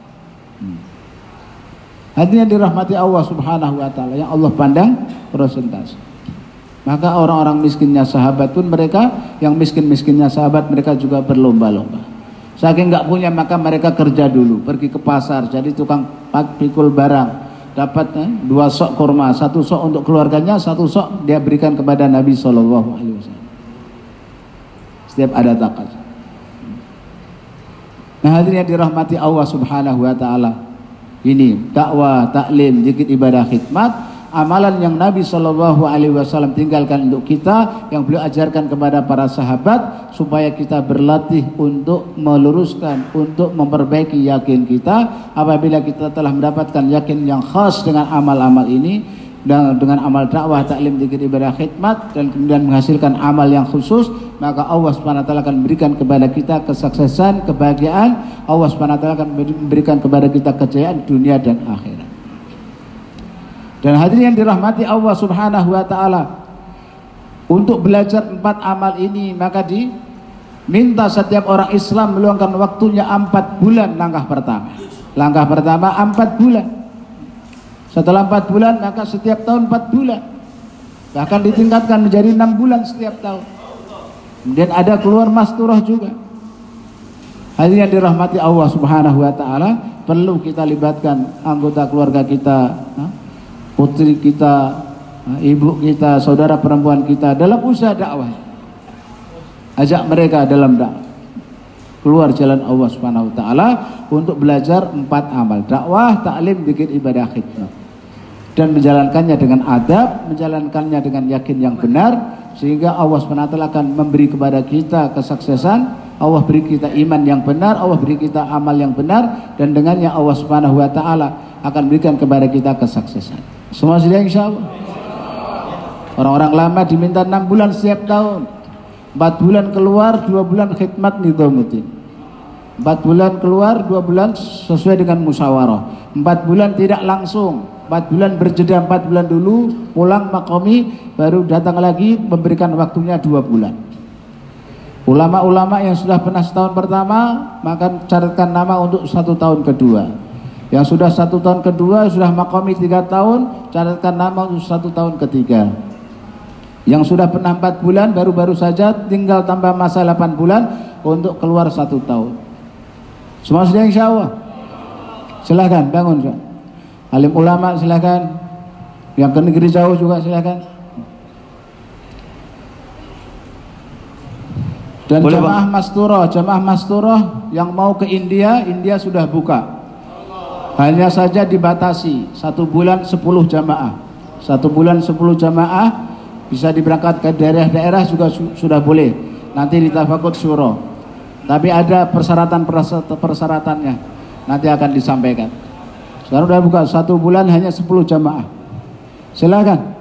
Hatinya dirahmati Allah subhanahu wa ta'ala, yang Allah pandang persentase. Maka orang-orang miskinnya sahabat pun mereka, yang miskin-miskinnya sahabat, mereka juga berlomba-lomba. Saking nggak punya, maka mereka kerja dulu, pergi ke pasar, jadi tukang pikul barang, dapat eh, dua sok kurma, satu sok untuk keluarganya, satu sok dia berikan kepada Nabi shallallahu alaihi wasallam. Setiap ada takat. Nah, hadirin yang dirahmati Allah subhanahu wa ta'ala, ini dakwah, taklim, zikir, ibadah, khidmat, amalan yang Nabi shallallahu alaihi wasallam tinggalkan untuk kita, yang beliau ajarkan kepada para sahabat, supaya kita berlatih untuk meluruskan, untuk memperbaiki yakin kita. Apabila kita telah mendapatkan yakin yang khas dengan amal-amal ini, dan dengan amal dakwah, taklim, zikir, ibadah, khidmat, dan kemudian menghasilkan amal yang khusus, maka Allah subhanahu wa taala akan memberikan kepada kita kesuksesan, kebahagiaan. Allah subhanahu wa taala akan memberikan kepada kita kejayaan dunia dan akhirat. Dan hadirin yang dirahmati Allah subhanahu wa ta'ala, untuk belajar empat amal ini, maka diminta setiap orang Islam meluangkan waktunya empat bulan. Langkah pertama, langkah pertama empat bulan. Setelah empat bulan, maka setiap tahun empat bulan, bahkan ditingkatkan menjadi enam bulan setiap tahun. Kemudian ada keluar masturah juga. Hadirin yang dirahmati Allah subhanahu wa ta'ala, perlu kita libatkan anggota keluarga kita, putri kita, ibu kita, saudara perempuan kita dalam usaha dakwah. Ajak mereka dalam dakwah, keluar jalan Allah subhanahu wa ta'ala untuk belajar empat amal: dakwah, taklim, zikir, ibadah, khidmat, dan menjalankannya dengan adab, menjalankannya dengan yakin yang benar, sehingga Allah subhanahu wa taala akan memberi kepada kita kesuksesan. Allah beri kita iman yang benar, Allah beri kita amal yang benar, dan dengannya Allah subhanahu wa ta'ala akan berikan kepada kita kesuksesan. Semua sudah insya Allah. Orang-orang lama diminta enam bulan setiap tahun, empat bulan keluar, dua bulan khidmat nidhamuddin, empat bulan keluar, dua bulan sesuai dengan musyawarah, empat bulan tidak langsung, empat bulan berjeda, empat bulan dulu pulang makomi, baru datang lagi memberikan waktunya dua bulan. Ulama-ulama yang sudah pernah setahun pertama, maka catatkan nama untuk satu tahun kedua. Yang sudah satu tahun kedua, sudah makomi tiga tahun, catatkan nama untuk satu tahun ketiga. Yang sudah pernah empat bulan, baru-baru saja tinggal tambah masa delapan bulan, untuk keluar satu tahun. Semua sudah insya Allah. Silahkan bangun. Alim ulama silahkan. Yang ke negeri jauh juga silahkan. Dan Boleh, jamaah Masturoh, jamaah Masturoh yang mau ke India, India sudah buka. Hanya saja dibatasi satu bulan sepuluh jamaah. Satu bulan sepuluh jamaah bisa diberangkat ke daerah-daerah juga su sudah boleh. Nanti di Tafakut Syuro. Tapi ada persyaratan-persyaratannya. Nanti akan disampaikan. Sekarang sudah buka satu bulan hanya sepuluh jamaah. Silakan.